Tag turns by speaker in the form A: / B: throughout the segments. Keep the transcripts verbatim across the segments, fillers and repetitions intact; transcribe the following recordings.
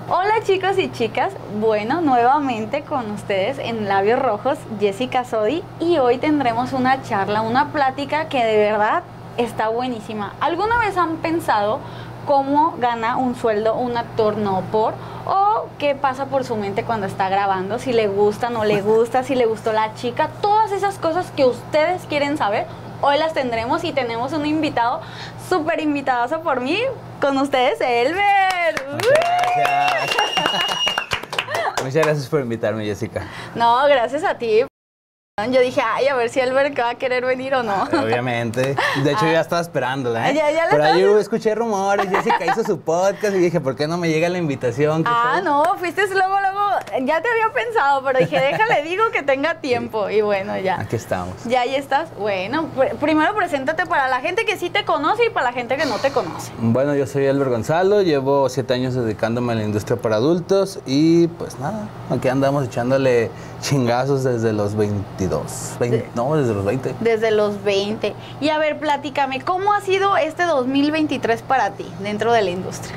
A: Hola chicos y chicas, bueno, nuevamente con ustedes en Labios Rojos, Jessica Sodi, y hoy tendremos una charla, una plática que de verdad está buenísima. ¿Alguna vez han pensado cómo gana un sueldo un actor no por? ¿O qué pasa por su mente cuando está grabando? Si le gusta, no le gusta, si le gustó la chica, todas esas cosas que ustedes quieren saber, hoy las tendremos y tenemos un invitado, súper invitadazo por mí, con ustedes, Elber.
B: Muchas gracias. Muchas gracias por invitarme, Jessica.
A: No, gracias a ti. Yo dije, ay, a ver si Elber va a querer venir o no.
B: Obviamente. De hecho, ah, ya estaba esperándola, ¿eh?
A: Ya, ya
B: Por ahí
A: estás...
B: escuché rumores, Jessica hizo su podcast y dije, ¿por qué no me llega la invitación?
A: Ah,
B: fue?
A: no, fuiste luego, luego, ya te había pensado, pero dije, déjale, digo que tenga tiempo. Sí. Y bueno, ya.
B: Aquí estamos.
A: Ya ahí estás. Bueno, pr primero preséntate para la gente que sí te conoce y para la gente que no te conoce.
B: Bueno, yo soy Elber Gonzalo, llevo siete años dedicándome a la industria para adultos y pues nada, aquí andamos echándole chingazos desde los veintidós, veinte, de, no, desde los veinte.
A: Desde los veinte. Y a ver, platícame, ¿cómo ha sido este dos mil veintitrés para ti dentro de la industria?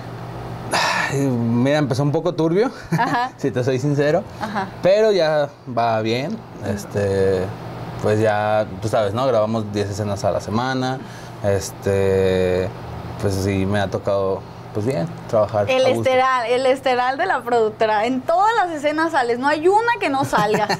B: Ay, mira, empezó un poco turbio, Ajá. si te soy sincero, Ajá. pero ya va bien, este, pues ya, tú sabes, ¿no? Grabamos diez escenas a la semana, este, pues sí, me ha tocado... Pues bien, trabajar.
A: El esteral, el esteral de la productora. En todas las escenas sales, no hay una que no salgas.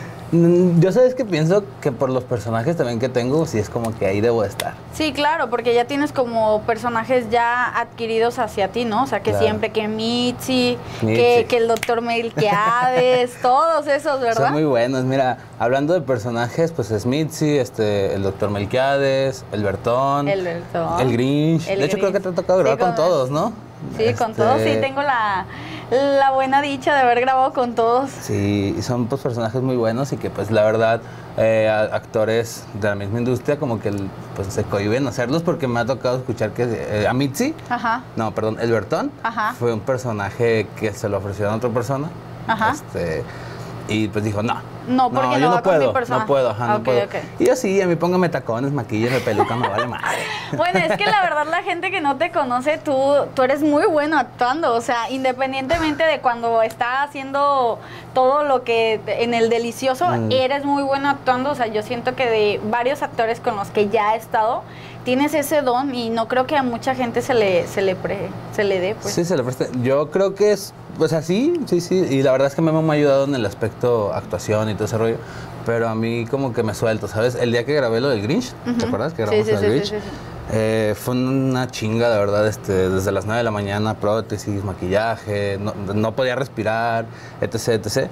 B: Yo sabes que pienso que por los personajes también que tengo, sí es como que ahí debo estar.
A: Sí, claro, porque ya tienes como personajes ya adquiridos hacia ti, ¿no? O sea, que claro. siempre que Mitzi, Mitzi. Que, que el doctor Melquiades, todos esos, ¿verdad?
B: Son muy buenos. Mira, hablando de personajes, pues es Mitzi, este, el doctor Melquiades, el Bertón,
A: el, Bertón,
B: el Grinch.
A: El
B: de hecho,
A: Grinch.
B: creo que te ha tocado grabar sí, con, con todos, ¿no?
A: Sí, este... con todos, sí, tengo la, la buena dicha de haber grabado con todos.
B: Sí, son pues personajes muy buenos y que pues la verdad eh, actores de la misma industria como que pues se cohíben hacerlos porque me ha tocado escuchar que eh, a Mitzi,
A: Ajá.
B: no, perdón, el Bertón,
A: Ajá.
B: fue un personaje que se lo ofrecieron a otra persona.
A: Ajá.
B: Este, y pues dijo, no.
A: No, porque no,
B: no,
A: yo
B: no
A: va
B: puedo,
A: con mi persona.
B: No puedo, ajá, no
A: okay,
B: puedo.
A: Okay.
B: Y yo sí, a mí póngame tacones, maquillas, peluca, me vale madre.
A: Bueno, es que la verdad la gente que no te conoce, tú, tú eres muy bueno actuando. O sea, independientemente de cuando está haciendo todo lo que en el delicioso, mm. eres muy bueno actuando. O sea, yo siento que de varios actores con los que ya he estado, tienes ese don y no creo que a mucha gente se le, se le, pre, se le dé. Pues.
B: Sí, se le presta. Yo creo que es, pues así, sí, sí. Y la verdad es que me, me ha ayudado en el aspecto actuación y todo ese rollo. Pero a mí como que me suelto, ¿sabes? El día que grabé lo del Grinch, uh-huh. ¿te acuerdas que grabamos
A: sí, sí,
B: lo del
A: sí,
B: Grinch?
A: Sí, sí, sí.
B: Eh, fue una chinga, la verdad, este, desde las nueve de la mañana, prótesis, maquillaje, no, no podía respirar, etc, etcétera.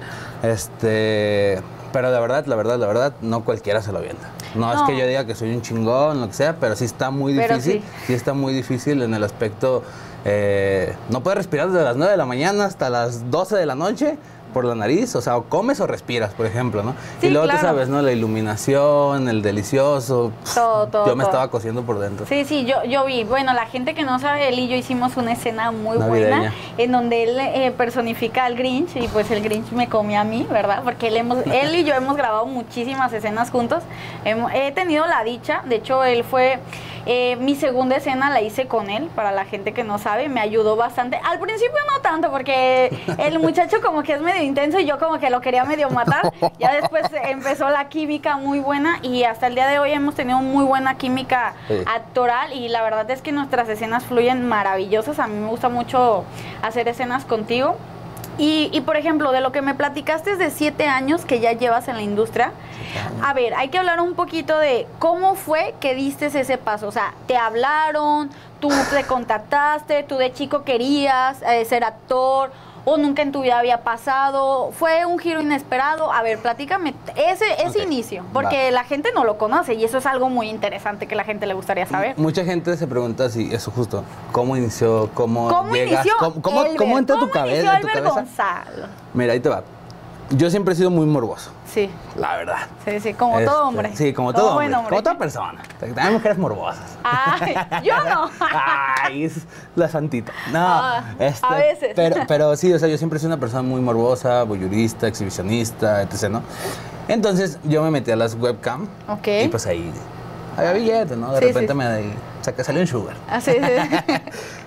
B: Este, pero la verdad, la verdad, la verdad, no cualquiera se lo avienta. No, no es que yo diga que soy un chingón, lo que sea, pero sí está muy difícil, sí. sí está muy difícil en el aspecto, eh, no puedes respirar desde las nueve de la mañana hasta las doce de la noche, por la nariz, o sea, o comes o respiras, por ejemplo, ¿no?
A: Sí,
B: y luego
A: claro.
B: tú sabes, ¿no? La iluminación, el delicioso.
A: Todo, todo.
B: Yo me
A: todo.
B: estaba cociendo por dentro.
A: Sí, sí, yo, yo vi. Bueno, la gente que no sabe, él y yo hicimos una escena muy
B: Navideña.
A: buena en donde él eh, personifica al Grinch y pues el Grinch me come a mí, ¿verdad? Porque él, hemos, él y yo hemos grabado muchísimas escenas juntos. Hemos, he tenido la dicha, de hecho, él fue... Eh, mi segunda escena la hice con él, para la gente que no sabe, me ayudó bastante. Al principio no tanto, porque el muchacho como que es medio intenso y yo como que lo quería medio matar. Ya después empezó la química muy buena y hasta el día de hoy hemos tenido muy buena química sí. actoral y la verdad es que nuestras escenas fluyen maravillosas. A mí me gusta mucho hacer escenas contigo. Y, y, por ejemplo, de lo que me platicaste es de siete años que ya llevas en la industria. A ver, hay que hablar un poquito de cómo fue que diste ese paso. O sea, ¿te hablaron? ¿Tú te contactaste? ¿Tú de chico querías eh, ser actor? ¿O nunca en tu vida había pasado? ¿Fue un giro inesperado? A ver, platícame ese, ese okay. inicio, porque Va. la gente no lo conoce y eso es algo muy interesante que la gente le gustaría saber.
B: Mucha gente se pregunta si eso justo, ¿cómo inició? ¿Cómo,
A: ¿Cómo
B: llegas?
A: inició
B: ¿Cómo, cómo,
A: Elber?
B: ¿Cómo entró
A: ¿Cómo
B: tu cabeza?
A: inició
B: tu
A: Elber
B: cabeza?
A: Gonzalo?
B: Mira, ahí te va. Yo siempre he sido muy morboso.
A: Sí.
B: La verdad.
A: Sí, sí, como
B: este,
A: todo hombre.
B: Sí, como todo, todo hombre,
A: hombre.
B: Como toda persona. Hay mujeres morbosas.
A: Ay, yo no.
B: Ay, es la santita. No.
A: Ah,
B: este,
A: a veces.
B: Pero, pero sí, o sea, yo siempre he sido una persona muy morbosa, voyurista, exhibicionista, etcétera, ¿no? Entonces, yo me metí a las webcam.
A: Ok.
B: Y pues ahí había billetes, ¿no? De
A: sí,
B: repente
A: sí.
B: me o sea, que salió un sugar.
A: Ah, sí, sí.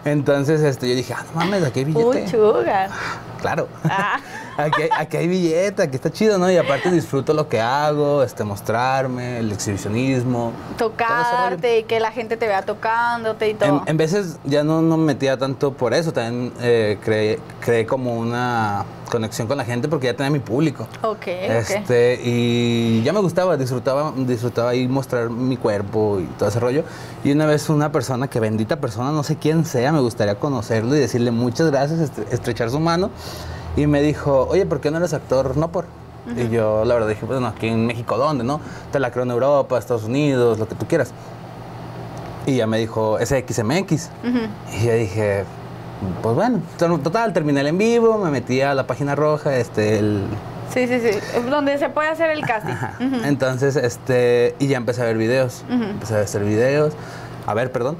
B: Entonces este, yo dije, ah, no mames, aquí hay billete.
A: Uy, sugar.
B: Claro.
A: Ah.
B: Aquí, hay- aquí hay billete, aquí está chido, ¿no? Y aparte disfruto lo que hago, este, mostrarme, el exhibicionismo. todo ese rollo.
A: Tocarte y que la gente te vea tocándote y
B: En,
A: todo.
B: en veces ya no, no me metía tanto por eso, también eh, creé, creé como una conexión con la gente porque ya tenía mi público.
A: Ok, ok.
B: Este, y ya me gustaba, disfrutaba, disfrutaba ir mostrar mi cuerpo y todo ese rollo. Y una vez una persona, que bendita persona, no sé quién sea, me gustaría conocerlo y decirle muchas gracias, estre- estrechar su mano. Y me dijo, oye, ¿por qué no eres actor? No por. Y yo, la verdad, dije, bueno, aquí en México, ¿dónde, no? Te la creo en Europa, Estados Unidos, lo que tú quieras. Y ya me dijo, S X M X.
A: Ujú.
B: Y yo dije, pues bueno, to- total, terminé el en vivo, me metí a la página roja, este, el...
A: Sí, sí, sí. Donde se puede hacer el casting.
B: Ajá.
A: Ujú.
B: Entonces, este, y ya empecé a ver videos,
A: Ujú.
B: empecé a hacer videos, a ver, perdón.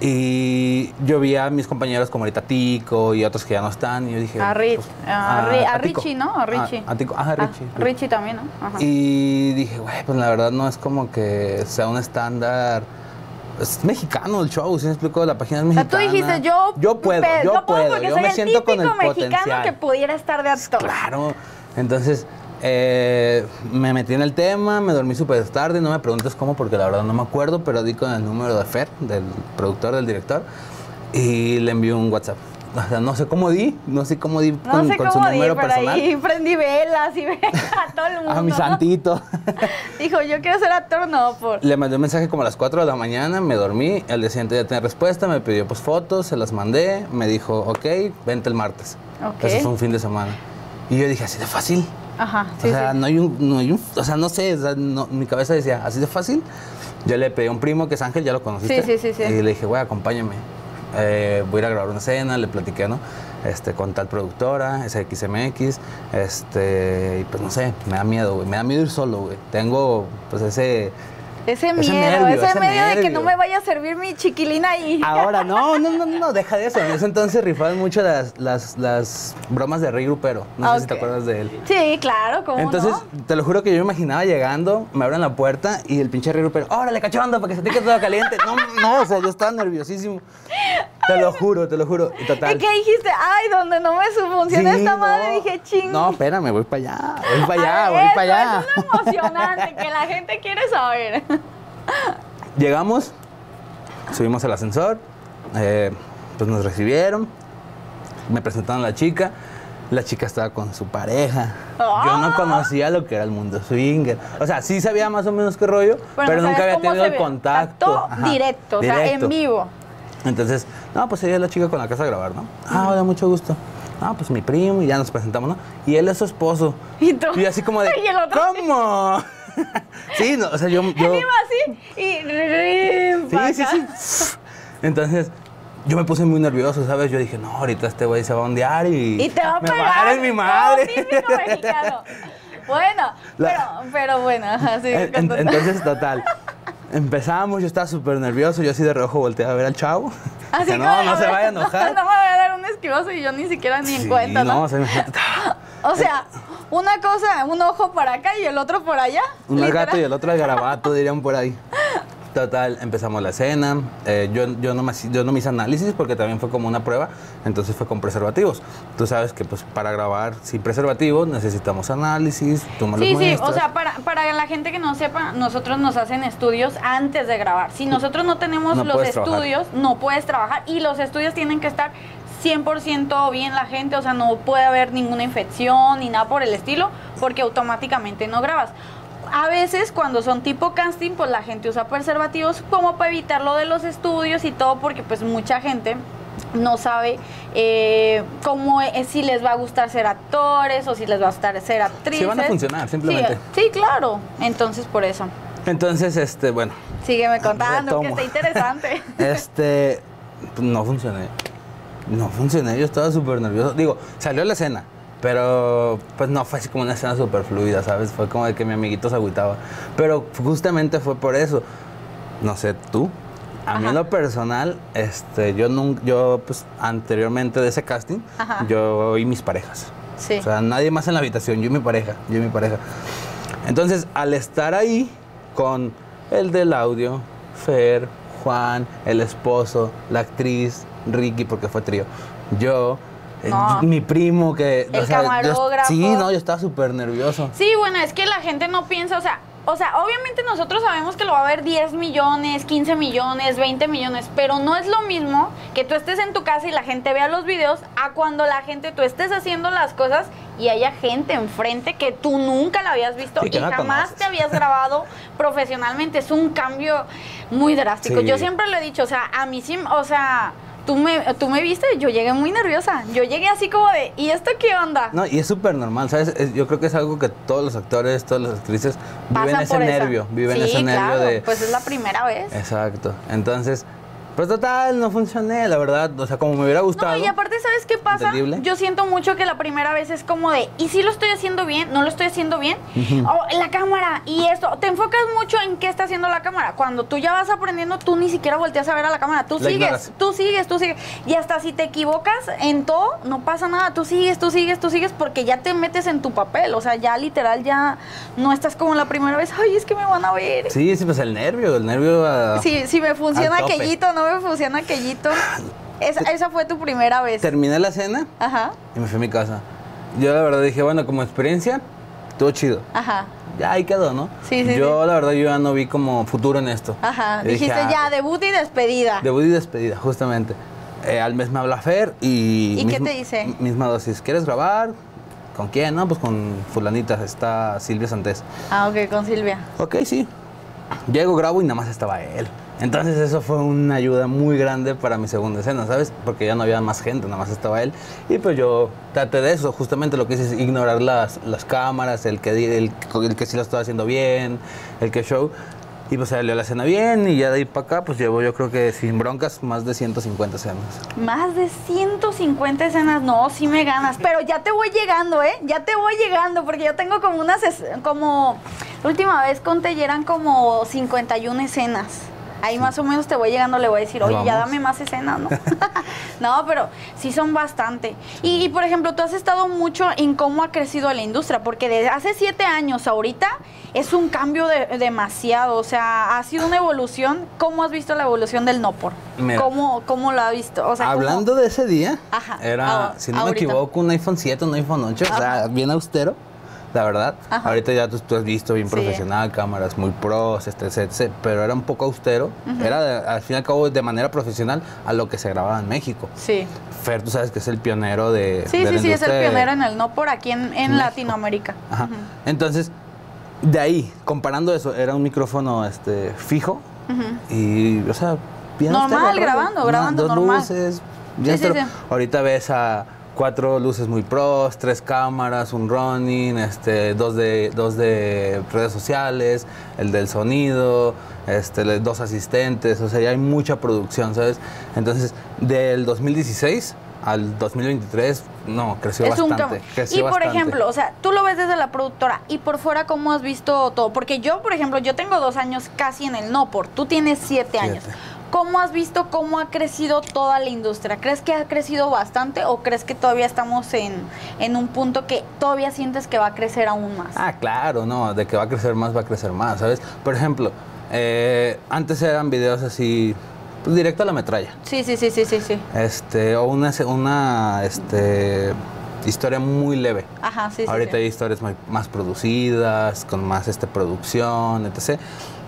B: Y yo vi a mis compañeros como ahorita Tico y otros que ya no están, y yo dije...
A: A, Rich,
B: pues,
A: a, Ri- a
B: Tico.
A: Richie, ¿no? A Richie.
B: A, a Tico, ajá,
A: Ah,
B: Richie.
A: Richie también, ¿no? Ajá.
B: Y dije, güey, pues la verdad no es como que sea un estándar. Es mexicano el show, ¿sí me explico? La página es
A: O sea,
B: mexicana.
A: tú dijiste, yo,
B: Yo puedo,
A: pe-
B: yo puedo.
A: porque
B: Yo
A: soy
B: me
A: el
B: siento con
A: típico
B: el
A: mexicano
B: potencial.
A: que pudiera estar de actor.
B: Claro. Entonces, eh, me metí en el tema, me dormí súper tarde, no me preguntes cómo, porque la verdad no me acuerdo, pero di con el número de Fer, del productor, del director, y le envié un WhatsApp. O sea, no sé cómo di, no sé cómo di
A: No
B: con,
A: sé
B: con su
A: cómo di,
B: número
A: pero
B: personal.
A: ahí prendí velas y ve a todo el mundo.
B: A mi santito.
A: Dijo, yo quiero ser actor, no, por...
B: Le mandé un mensaje como a las cuatro de la mañana, me dormí, al día siguiente ya tenía respuesta, me pidió pues fotos, se las mandé, me dijo, ok, vente el martes.
A: Ok.
B: Eso es un fin de semana. Y yo dije, así de fácil.
A: Ajá,
B: O
A: sí,
B: sea,
A: sí.
B: no hay un, no hay un, o sea, no sé, o sea, no- mi cabeza decía, así de fácil. Yo le pedí a un primo que es Ángel, ya lo conociste.
A: Sí, sí, sí, sí.
B: Y le dije, güey, acompáñame. Eh, voy a ir a grabar una escena, le platiqué, ¿no? Este, con tal productora, S X M X, este, y pues no sé, me da miedo, güey, me da miedo ir solo, güey. Tengo, pues, ese...
A: Ese
B: ese
A: miedo,
B: nervio,
A: ese,
B: ese
A: medio de que
B: nervio.
A: no me vaya a servir mi chiquilina ahí.
B: Ahora, no, no, no, no, deja de eso. En ese entonces rifaban mucho las, las, las bromas de Rey Grupero. No sé si te
A: Ok.
B: acuerdas de él.
A: Sí, claro, ¿cómo
B: Entonces,
A: no?
B: te lo juro que yo me imaginaba llegando, me abren la puerta y el pinche Rey Grupero, órale, cachondo, para que se te quede todo caliente. No, no, o sea, yo estaba nerviosísimo. Te lo juro, te lo juro. Y total.
A: ¿Y qué dijiste? Ay, donde no me funciona
B: Sí,
A: esta madre,
B: no.
A: dije, ching.
B: No, espérame, voy para allá, voy para allá,
A: A ver,
B: voy
A: eso,
B: para allá.
A: Eso es lo emocionante, que la gente quiere saber.
B: Llegamos, subimos al ascensor, eh, pues nos recibieron, me presentaron a la chica, la chica estaba con su pareja. Yo no conocía lo que era el mundo swinger. O sea, sí sabía más o menos qué rollo,
A: Bueno,
B: pero
A: ¿sabes
B: nunca había
A: cómo
B: tenido
A: se
B: el
A: ve?
B: contacto.
A: Contacto
B: Ajá,
A: directo, o sea,
B: directo.
A: en vivo.
B: Entonces, no, pues ella es la chica con la que vas a grabar, ¿no? Ah, hola, mucho gusto. Ah, pues mi primo, y ya nos presentamos, ¿no? Y él es su esposo.
A: ¿Y tú?
B: Y así como de,
A: ¿Y el otro?
B: ¿cómo? Sí, no, o sea, yo... yo
A: Él iba así y... rim, pa'
B: Sí, sí,
A: acá.
B: sí. Entonces, yo me puse muy nervioso, ¿sabes? Yo dije, no, ahorita este güey se va a ondear y...
A: Y te va a
B: me
A: pegar.
B: va a dar en mi madre.
A: No, típico mexicano. Bueno,
B: La-
A: pero, pero bueno, así.
B: En- en- entonces, total. Empezamos, yo estaba súper nervioso, yo así de reojo volteé a ver al chavo.
A: Así
B: Dije,
A: como,
B: no, no
A: a
B: se
A: ver,
B: vaya a enojar.
A: No me voy a dar un esquivazo y yo ni siquiera ni en
B: Sí,
A: cuenta, ¿no?
B: no, o sea, imagínate,
A: O sea, una cosa, un ojo por acá y el otro por allá.
B: un al
A: literal.
B: gato y el otro al garabato, dirían por ahí. Total, empezamos la escena. eh, yo, yo, no me, yo no me hice análisis porque también fue como una prueba, entonces fue con preservativos. Tú sabes que pues para grabar sin preservativos necesitamos análisis, tú me los
A: Sí, sí,
B: muestras.
A: o sea, para, para la gente que no sepa, nosotros nos hacen estudios antes de grabar. Si nosotros no tenemos
B: No
A: los
B: puedes trabajar.
A: estudios, no puedes trabajar y los estudios tienen que estar cien por ciento bien la gente, o sea, no puede haber ninguna infección ni nada por el estilo, porque automáticamente no grabas. A veces cuando son tipo casting, pues la gente usa preservativos como para evitar lo de los estudios y todo, porque pues mucha gente no sabe eh, cómo es, si les va a gustar ser actores o si les va a gustar ser actrices.
B: Sí van a funcionar, simplemente.
A: Sí, sí, claro. Entonces, por eso.
B: Entonces, este, bueno,
A: Sígueme contando, que
B: Retomo.
A: está interesante.
B: este, pues, no funcioné. No funcioné, yo estaba súper nervioso. Digo, salió la escena, pero pues no fue así como una escena súper fluida, ¿sabes? Fue como de que mi amiguito se agüitaba. Pero justamente fue por eso. No sé, tú. A mí
A: Ajá.
B: en lo personal, este, yo nunca, yo pues anteriormente de ese casting,
A: Ajá.
B: yo y mis parejas.
A: Sí.
B: O sea, nadie más en la habitación, yo y mi pareja, yo y mi pareja. Entonces, al estar ahí con el del audio, Fer, Juan, el esposo, la actriz, Ricky porque fue trío, yo, eh,
A: No.
B: mi primo que...
A: El
B: o sea, yo-
A: camarógrafo.
B: sí, no, yo estaba súper nervioso.
A: Sí, bueno, es que la gente no piensa, o sea, o sea, obviamente nosotros sabemos que lo va a ver diez millones, quince millones, veinte millones, pero no es lo mismo que tú estés en tu casa y la gente vea los videos a cuando la gente, tú estés haciendo las cosas y haya gente enfrente que tú nunca la habías visto
B: Sí, que
A: y
B: no
A: jamás
B: conoces.
A: te habías grabado profesionalmente. Es un cambio muy drástico.
B: Sí.
A: Yo siempre lo he dicho, o sea, a mí sí, o sea... Tú me, tú me viste, yo llegué muy nerviosa. Yo llegué así como de, ¿y esto qué onda?
B: No, y es súper normal, ¿sabes? Es- yo creo que es algo que todos los actores, todas las actrices viven
A: Pasan
B: ese
A: por esa.
B: nervio, viven
A: Sí,
B: ese nervio
A: claro,
B: de...
A: pues es la primera vez.
B: Exacto. Entonces, pues total, no funcioné, la verdad. O sea, como me hubiera gustado.
A: No, y aparte, ¿sabes qué pasa?
B: ¿Entendible?
A: Yo siento mucho que la primera vez es como de, ¿y si lo estoy haciendo bien? ¿No lo estoy haciendo bien? O la cámara, y esto. Te enfocas mucho en qué está haciendo la cámara. Cuando tú ya vas aprendiendo, tú ni siquiera volteas a ver a la cámara. Tú
B: La
A: sigues,
B: ignoras.
A: tú sigues, tú sigues. Y hasta si te equivocas en todo, no pasa nada. Tú sigues, tú sigues, tú sigues, porque ya te metes en tu papel. O sea, ya literal, ya no estás como la primera vez. Ay, es que me van a ver.
B: Sí, sí, pues el nervio, el nervio... a-
A: Si, si me funciona
B: al tope.
A: aquellito, no me funciona aquellito. Esa, esa fue tu primera vez.
B: Terminé la cena
A: Ajá,
B: y me fui a mi casa. Yo la verdad dije, bueno, como experiencia, estuvo chido.
A: ajá.
B: Ya ahí quedó, ¿no?
A: Sí, sí,
B: Yo la verdad yo ya no vi como futuro en esto.
A: Ajá,
B: Yo dije,
A: dijiste
B: ah,
A: ya, debut y despedida.
B: Debut y despedida, justamente. Eh, al mes me habla Fer y...
A: ¿Y qué
B: misma-
A: te dice?
B: Misma dosis. ¿Quieres grabar? ¿Con quién? No, pues con fulanita, está Silvia Santés.
A: Ah, ok, con Silvia.
B: Ok, sí. Llego, grabo y nada más estaba él. Entonces eso fue una ayuda muy grande para mi segunda escena, ¿sabes? Porque ya no había más gente, nada más estaba él. Y pues yo traté de eso, justamente lo que hice es ignorar las, las cámaras, el que, di- el, el que sí lo estaba haciendo bien, el que show. Y pues salió la escena bien y ya de ahí para acá pues llevo yo creo que sin broncas más de ciento cincuenta escenas.
A: Más de ciento cincuenta escenas, no, sí me ganas. Pero ya te voy llegando, ¿eh? Ya te voy llegando, porque yo tengo como unas, es- como, la última vez conté y eran como cincuenta y una escenas. Ahí más o menos te voy llegando, le voy a decir, oye, ya
B: Vamos.
A: dame más escenas, ¿no? No, pero sí son bastante. Y, y, por ejemplo, tú has estado mucho en cómo ha crecido la industria, porque desde hace siete años ahorita es un cambio de- demasiado, o sea, ha sido una evolución. ¿Cómo has visto la evolución del no por?
B: Mira.
A: ¿Cómo, cómo lo has visto? O sea, ¿cómo-
B: Hablando de ese día,
A: Ajá,
B: era,
A: ah,
B: si no me
A: ahorita.
B: equivoco, un iPhone siete, un iPhone ocho, o sea, bien austero, la verdad.
A: Ajá.
B: Ahorita ya tú, tú has visto bien
A: Sí.
B: profesional, cámaras muy pros, este, etcétera, pero era un poco austero. Era, de- al fin y al cabo, de manera profesional a lo que se grababa en México.
A: Sí.
B: Fer, tú sabes que es el pionero de
A: Sí,
B: de
A: sí,
B: la
A: sí, es el
B: industria de-
A: pionero en el no por aquí en, en
B: México.
A: Latinoamérica.
B: Ajá.
A: Ujú.
B: Entonces, de ahí, comparando eso, era un micrófono este, fijo
A: Ujú.
B: y, o sea, bien
A: Normal,
B: austero, rollo.
A: grabando, grabando
B: dos
A: normal.
B: luces, bien
A: Sí, sí,
B: austero.
A: sí.
B: Ahorita ves a cuatro luces muy pros, tres cámaras, un running, este, dos de dos de redes sociales, el del sonido, este, le- dos asistentes, o sea, ya hay mucha producción, ¿sabes? Entonces, del dos mil dieciséis al dos mil veintitrés, no, creció
A: Es un
B: bastante.
A: cambio.
B: creció
A: Y por
B: bastante.
A: ejemplo, o sea, tú lo ves desde la productora y por fuera, ¿cómo has visto todo? Porque yo, por ejemplo, yo tengo dos años casi en el no por, tú tienes siete años.
B: Siete.
A: ¿Cómo has visto cómo ha crecido toda la industria? ¿Crees que ha crecido bastante o crees que todavía estamos en, en un punto que todavía sientes que va a crecer aún más?
B: Ah, claro, no, de que va a crecer más, va a crecer más, ¿sabes? Por ejemplo, eh, antes eran videos así, pues, directo a la metralla,
A: Sí, sí, sí, sí, sí, sí.
B: este, o una, se- una este, historia muy leve.
A: Ajá, sí, sí.
B: Ahorita
A: sí.
B: hay historias muy- más producidas, con más este, producción, etcétera.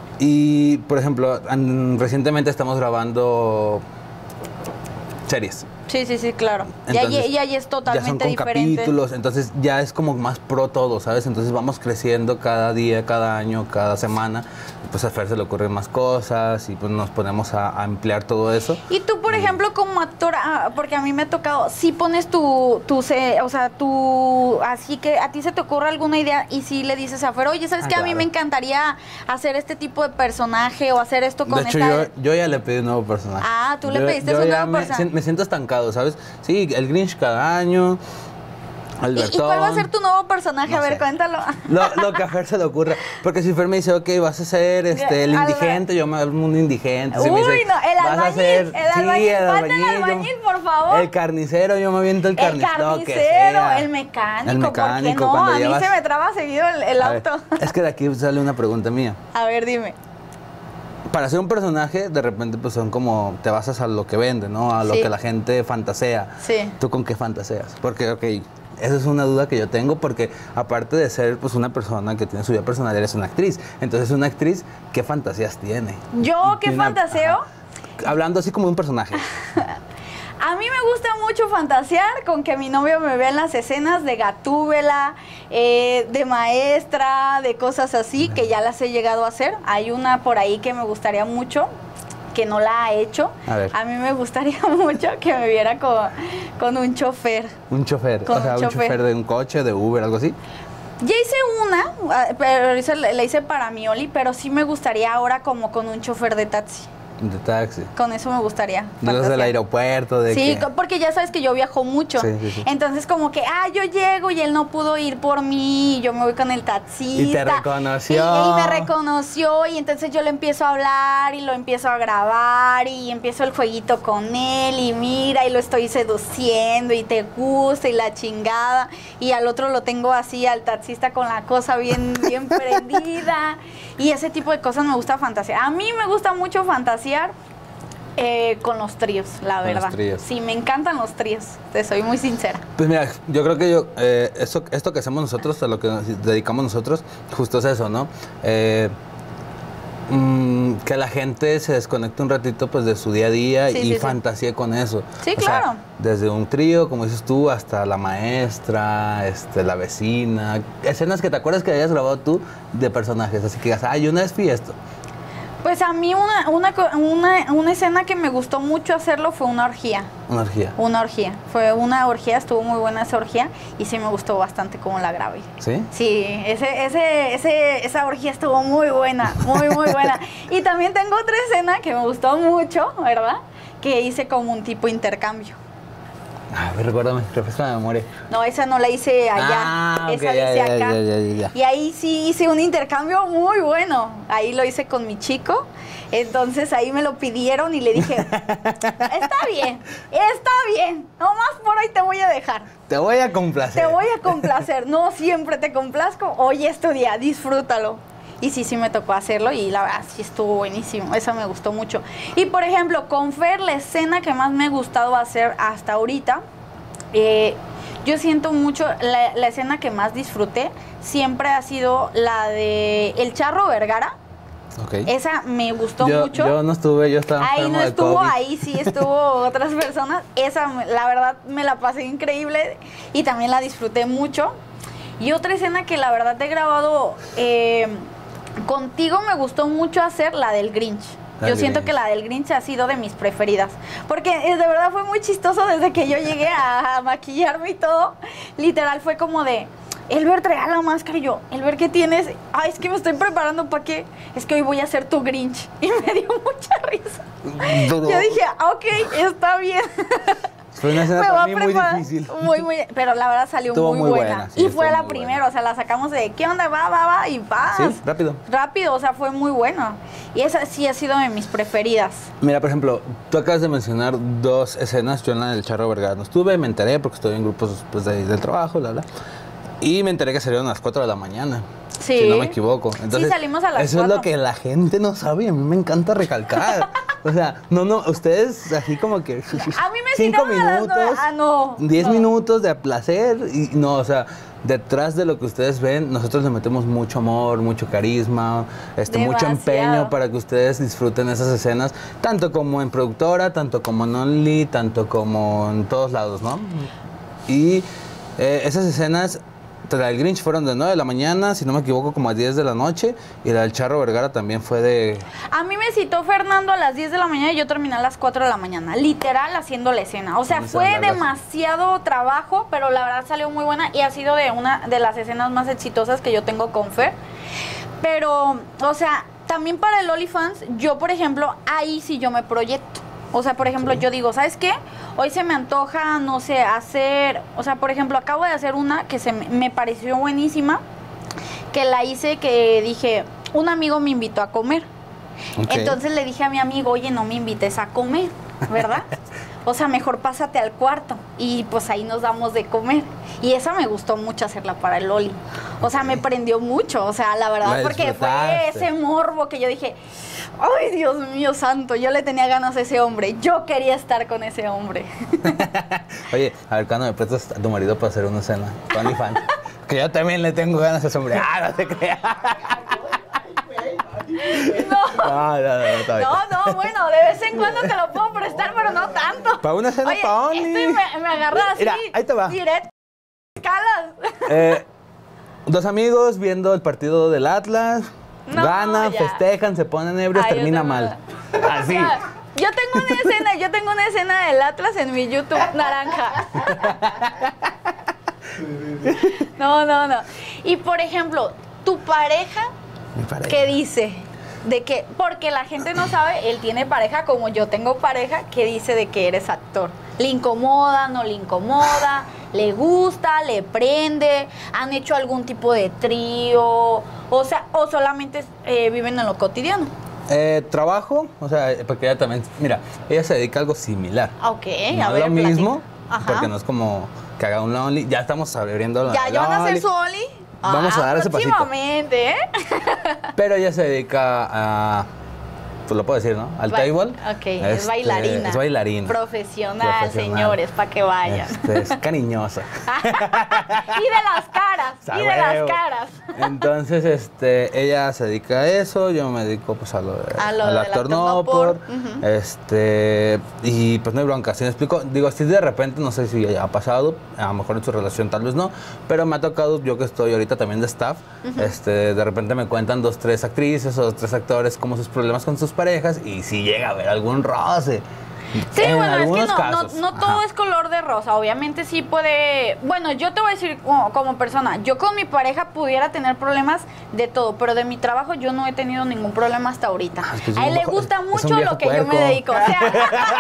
B: Y, por ejemplo, an- recientemente estamos grabando series.
A: Sí, sí, sí, claro. y, ahí,
B: Entonces,
A: y ahí es
B: Ya son
A: totalmente
B: con
A: diferente.
B: capítulos, entonces ya es como más pro todo, ¿sabes? Entonces vamos creciendo cada día, cada año, cada semana. Pues a Fer se le ocurren más cosas y pues nos ponemos a, a emplear todo eso.
A: Y tú, por ejemplo, como actora, ah, porque a mí me ha tocado, si pones tu, tu, se- o sea, tu, así que a ti se te ocurre alguna idea y si le dices a Fer, oye, ¿sabes
B: Ah,
A: qué? A mí
B: claro.
A: me encantaría hacer este tipo de personaje o hacer esto con
B: De hecho,
A: esta...
B: yo, yo ya le pedí un nuevo personaje.
A: Ah, tú le
B: Yo-
A: pediste
B: yo
A: un
B: ya
A: nuevo
B: me,
A: personaje.
B: sien- me siento estancado, ¿sabes? Sí, el Grinch cada año,
A: ¿Y,
B: Albertón.
A: y cuál va a ser tu nuevo personaje?
B: No
A: a ver,
B: sé.
A: cuéntalo.
B: Lo, lo que a Fer se le ocurra. Porque si Fer me dice, ok, vas a ser este, el
A: Alba-
B: indigente, yo me hago un indigente. Si
A: Uy,
B: me dice,
A: no, el
B: vas a
A: albañil,
B: ser-
A: el
B: sí,
A: albañil, falta el
B: yo-
A: albañil, por favor.
B: El carnicero, yo me aviento el
A: El
B: carnicero. lo que
A: carnicero,
B: sea.
A: el mecánico,
B: El
A: ¿por qué
B: mecánico,
A: no?
B: cuando
A: A mí
B: llevas-
A: se me traba seguido el, el
B: A ver,
A: auto.
B: es que de aquí sale una pregunta mía.
A: A ver, dime.
B: para ser un personaje, de repente pues son como, te basas a lo que vende, ¿no? A lo
A: Sí.
B: que la gente fantasea.
A: Sí.
B: ¿Tú con qué fantaseas? Porque, ok, esa es una duda que yo tengo porque aparte de ser pues una persona que tiene su vida personal, eres una actriz. Entonces, una actriz, ¿qué fantasías tiene?
A: ¿Yo qué
B: Tiene una-
A: fantaseo?
B: ajá. Hablando así como de un personaje.
A: A mí me gusta mucho fantasear con que mi novio me vea en las escenas de Gatúbela, eh, de maestra, de cosas así, que ya las he llegado a hacer. Hay una por ahí que me gustaría mucho, que no la ha hecho.
B: A ver.
A: A mí me gustaría mucho que me viera con, con un chofer.
B: Un chofer,
A: Con
B: o sea,
A: un
B: un
A: chofer.
B: chofer de un coche, de Uber, algo así.
A: Ya hice una, ah, pero hice- la hice para mi Oli, pero sí me gustaría ahora como con un chofer de taxi.
B: De taxi.
A: Con eso me gustaría.
B: De los del
A: fantasear.
B: aeropuerto, de
A: Sí,
B: que-
A: co- porque ya sabes que yo viajo mucho.
B: Sí, sí, sí.
A: Entonces como que, ah, yo llego y él no pudo ir por mí, y yo me voy con el taxista.
B: Y te reconoció.
A: Y, y me reconoció y entonces yo le empiezo a hablar y lo empiezo a grabar y empiezo el jueguito con él y mira y lo estoy seduciendo y te gusta y la chingada. Y al otro lo tengo así, al taxista con la cosa bien, bien prendida. Y ese tipo de cosas me gusta fantasear. A mí me gusta mucho fantasear. Eh, con los tríos, la
B: Con los
A: verdad.
B: tríos.
A: Sí, me encantan los tríos, te soy muy sincera.
B: Pues mira, yo creo que yo, eh, esto, esto que hacemos nosotros, a lo que nos dedicamos nosotros, justo es eso, ¿no? Eh, mm, que la gente se desconecte un ratito pues de su día a día
A: Sí,
B: y
A: sí, sí.
B: fantasíe con eso.
A: Sí,
B: O sea,
A: claro.
B: desde un trío, como dices tú, hasta la maestra, este, la vecina, escenas que te acuerdas que hayas grabado tú de personajes, así que digas, ay, una vez fui esto.
A: Pues a mí una, una, co- una, una escena que me gustó mucho hacerlo fue una orgía.
B: Una orgía.
A: Una orgía. Fue una orgía, estuvo muy buena esa orgía y sí me gustó bastante cómo la grabé.
B: ¿Sí?
A: Sí, ese, ese, ese, esa orgía estuvo muy buena, muy, muy buena. Y también tengo otra escena que me gustó mucho, ¿verdad? Que hice como un tipo intercambio.
B: A ver, recuérdame, refresca la memoria.
A: No, esa no la hice allá,
B: Ah, ok,
A: esa
B: ya,
A: la hice
B: ya,
A: acá.
B: ya, ya, ya, ya.
A: Y ahí sí hice un intercambio muy bueno. Ahí lo hice con mi chico. Entonces ahí me lo pidieron y le dije, está bien, está bien. Nomás por ahí te voy a dejar.
B: Te voy a complacer.
A: Te voy a complacer. No siempre te complazco. Hoy es tu día, disfrútalo. Y sí, sí me tocó hacerlo y la verdad sí estuvo buenísimo. Esa me gustó mucho. Y por ejemplo, con Fer, la escena que más me ha gustado hacer hasta ahorita, eh, yo siento mucho, la, la escena que más disfruté siempre ha sido la de El Charro Vergara.
B: Ok.
A: Esa me gustó
B: yo,
A: mucho.
B: Yo no estuve, yo estaba
A: Ahí
B: enfermo
A: no
B: de
A: estuvo,
B: COVID.
A: ahí sí estuvo otras personas. Esa, la verdad, me la pasé increíble y también la disfruté mucho. Y otra escena que la verdad he grabado eh, contigo me gustó mucho hacer, la del Grinch.
B: La
A: Yo
B: del
A: siento
B: Grinch.
A: que la del Grinch ha sido de mis preferidas. Porque eh, de verdad fue muy chistoso desde que yo llegué a, a maquillarme y todo. Literal fue como de, Elber, trae la máscara. Y yo, Elber, ¿qué tienes? Ay, es que me estoy preparando para qué. Es que hoy voy a ser tu Grinch. Y me dio mucha risa.
B: Duró.
A: Yo dije, ah, ok, está bien.
B: Fue una escena
A: Me
B: para
A: voy
B: mí
A: a
B: muy
A: preparar.
B: difícil.
A: Muy, muy, pero la verdad salió
B: Estuvo
A: muy,
B: muy
A: buena.
B: buena, sí,
A: y
B: estuvo
A: fue la
B: muy
A: primera,
B: buena.
A: o sea, la sacamos de, ¿qué onda? Va, va, va, y vas.
B: Sí, rápido.
A: Rápido, o sea, fue muy buena. Y esa sí ha sido de mis preferidas.
B: Mira, por ejemplo, tú acabas de mencionar dos escenas. Yo en la del Charro Vergara no estuve, me enteré porque estoy en grupos pues, de- del trabajo, la, la. Y me enteré que salieron a las cuatro de la mañana.
A: Sí.
B: Si no me equivoco. Entonces,
A: salimos a las
B: Eso es
A: cuatro.
B: lo que la gente no sabe y a mí me encanta recalcar. O sea, no, no, ustedes así como que...
A: A mí me
B: cinco
A: citaron a las nueve.
B: minutos,
A: Ah, no.
B: diez
A: no.
B: minutos de placer y no, o sea, detrás de lo que ustedes ven, nosotros le metemos mucho amor, mucho carisma, este, mucho
A: Demasiado.
B: empeño para que ustedes disfruten esas escenas, tanto como en productora, tanto como en Only, tanto como en todos lados, ¿no? Y eh, esas escenas, la del Grinch fueron de nueve de la mañana, si no me equivoco, como a diez de la noche, y la del Charro Vergara también fue de...
A: A mí me citó Fernando a las diez de la mañana y yo terminé a las cuatro de la mañana, literal haciendo la escena. O sea,
B: Con esas
A: fue
B: largas.
A: demasiado trabajo, pero la verdad salió muy buena y ha sido de una de las escenas más exitosas que yo tengo con Fer. Pero, o sea, también para el OnlyFans, yo, por ejemplo, ahí sí yo me proyecto. O sea, por ejemplo, yo digo, ¿sabes qué? Hoy se me antoja, no sé, hacer... O sea, por ejemplo, acabo de hacer una que se me, me pareció buenísima, que la hice, que dije, un amigo me invitó a comer.
B: Ok.
A: Entonces le dije a mi amigo, oye, no me invites a comer, ¿verdad? o sea, mejor pásate al cuarto y pues ahí nos damos de comer. Y esa me gustó mucho hacerla para el Oli. O sea, me prendió mucho, o sea, la verdad,
B: La
A: porque fue
B: disfrutaste.
A: ese morbo que yo dije, ay, Dios mío santo, yo le tenía ganas a ese hombre, yo quería estar con ese hombre.
B: Oye, a ver, ¿cuándo me prestas a tu marido para hacer una escena? Con OnlyFans. Que yo también le tengo ganas a ese hombre. Ah, no te creas.
A: No.
B: No, no, no, está bien.
A: No, no, bueno, de vez en cuando te lo puedo prestar, pero no tanto.
B: Para una escena
A: Oye,
B: pa' Only.
A: este me, me agarra así.
B: Mira, ahí te va.
A: Directo. Escalas.
B: Eh, dos amigos viendo el partido del Atlas.
A: No,
B: ganan,
A: ya.
B: festejan, se ponen ebrios,
A: Ay, yo
B: termina
A: no,
B: mal.
A: no.
B: Así.
A: O sea, yo tengo una escena, yo tengo una escena del Atlas en mi YouTube naranja. No, no, no. Y por ejemplo, tu pareja,
B: Mi pareja.
A: ¿qué dice? De que, porque la gente no sabe, él tiene pareja como yo tengo pareja, ¿qué dice de que eres actor? ¿Le incomoda, no le incomoda? ¿Le gusta, le prende? ¿Han hecho algún tipo de trío? O sea, o solamente eh, viven en lo cotidiano.
B: Eh, trabajo, o sea, porque ella también, mira, ella se dedica a algo similar.
A: Ok,
B: No
A: a
B: es
A: ver,
B: lo mismo,
A: platica. Ajá.
B: porque no es como que haga un Only. Ya estamos abriendo la
A: ¿Ya,
B: del
A: ya van a hacer
B: Only,
A: su Oli?
B: Vamos a dar ese pasito.
A: Próximamente, ¿eh?
B: Pero ella se dedica a, pues lo puedo decir, ¿no? Al
A: Ba-
B: table.
A: Ok, es
B: Este,
A: bailarina.
B: Es bailarina.
A: Profesional,
B: Profesional.
A: señores, para que vayan.
B: Este, es cariñosa.
A: Y de las caras,
B: A
A: y de las
B: huevo.
A: caras.
B: Entonces, este, ella se dedica a eso, yo me dedico pues a lo, de-
A: A lo
B: al
A: del
B: actor
A: actor
B: no
A: no
B: por,
A: por, ujú.
B: este, y pues no hay bronca, ¿sí me explico? Digo, así de repente, no sé si ha pasado, a lo mejor en su relación tal vez no, pero me ha tocado, yo que estoy ahorita también de staff, este, de repente me cuentan dos, tres actrices o dos, tres actores como sus problemas con sus parejas y si llega a haber algún roce.
A: Sí,
B: en
A: bueno, es que
B: algunos
A: no, no,
B: casos.
A: no todo
B: Ajá.
A: es color de rosa. Obviamente sí puede... Bueno, yo te voy a decir como, como persona, yo con mi pareja pudiera tener problemas de todo, pero de mi trabajo yo no he tenido ningún problema hasta ahorita.
B: Ah, es que es
A: A
B: un
A: él le
B: viejo-
A: gusta
B: es un
A: mucho
B: viejo
A: lo que yo me
B: puerco.
A: dedico. O sea...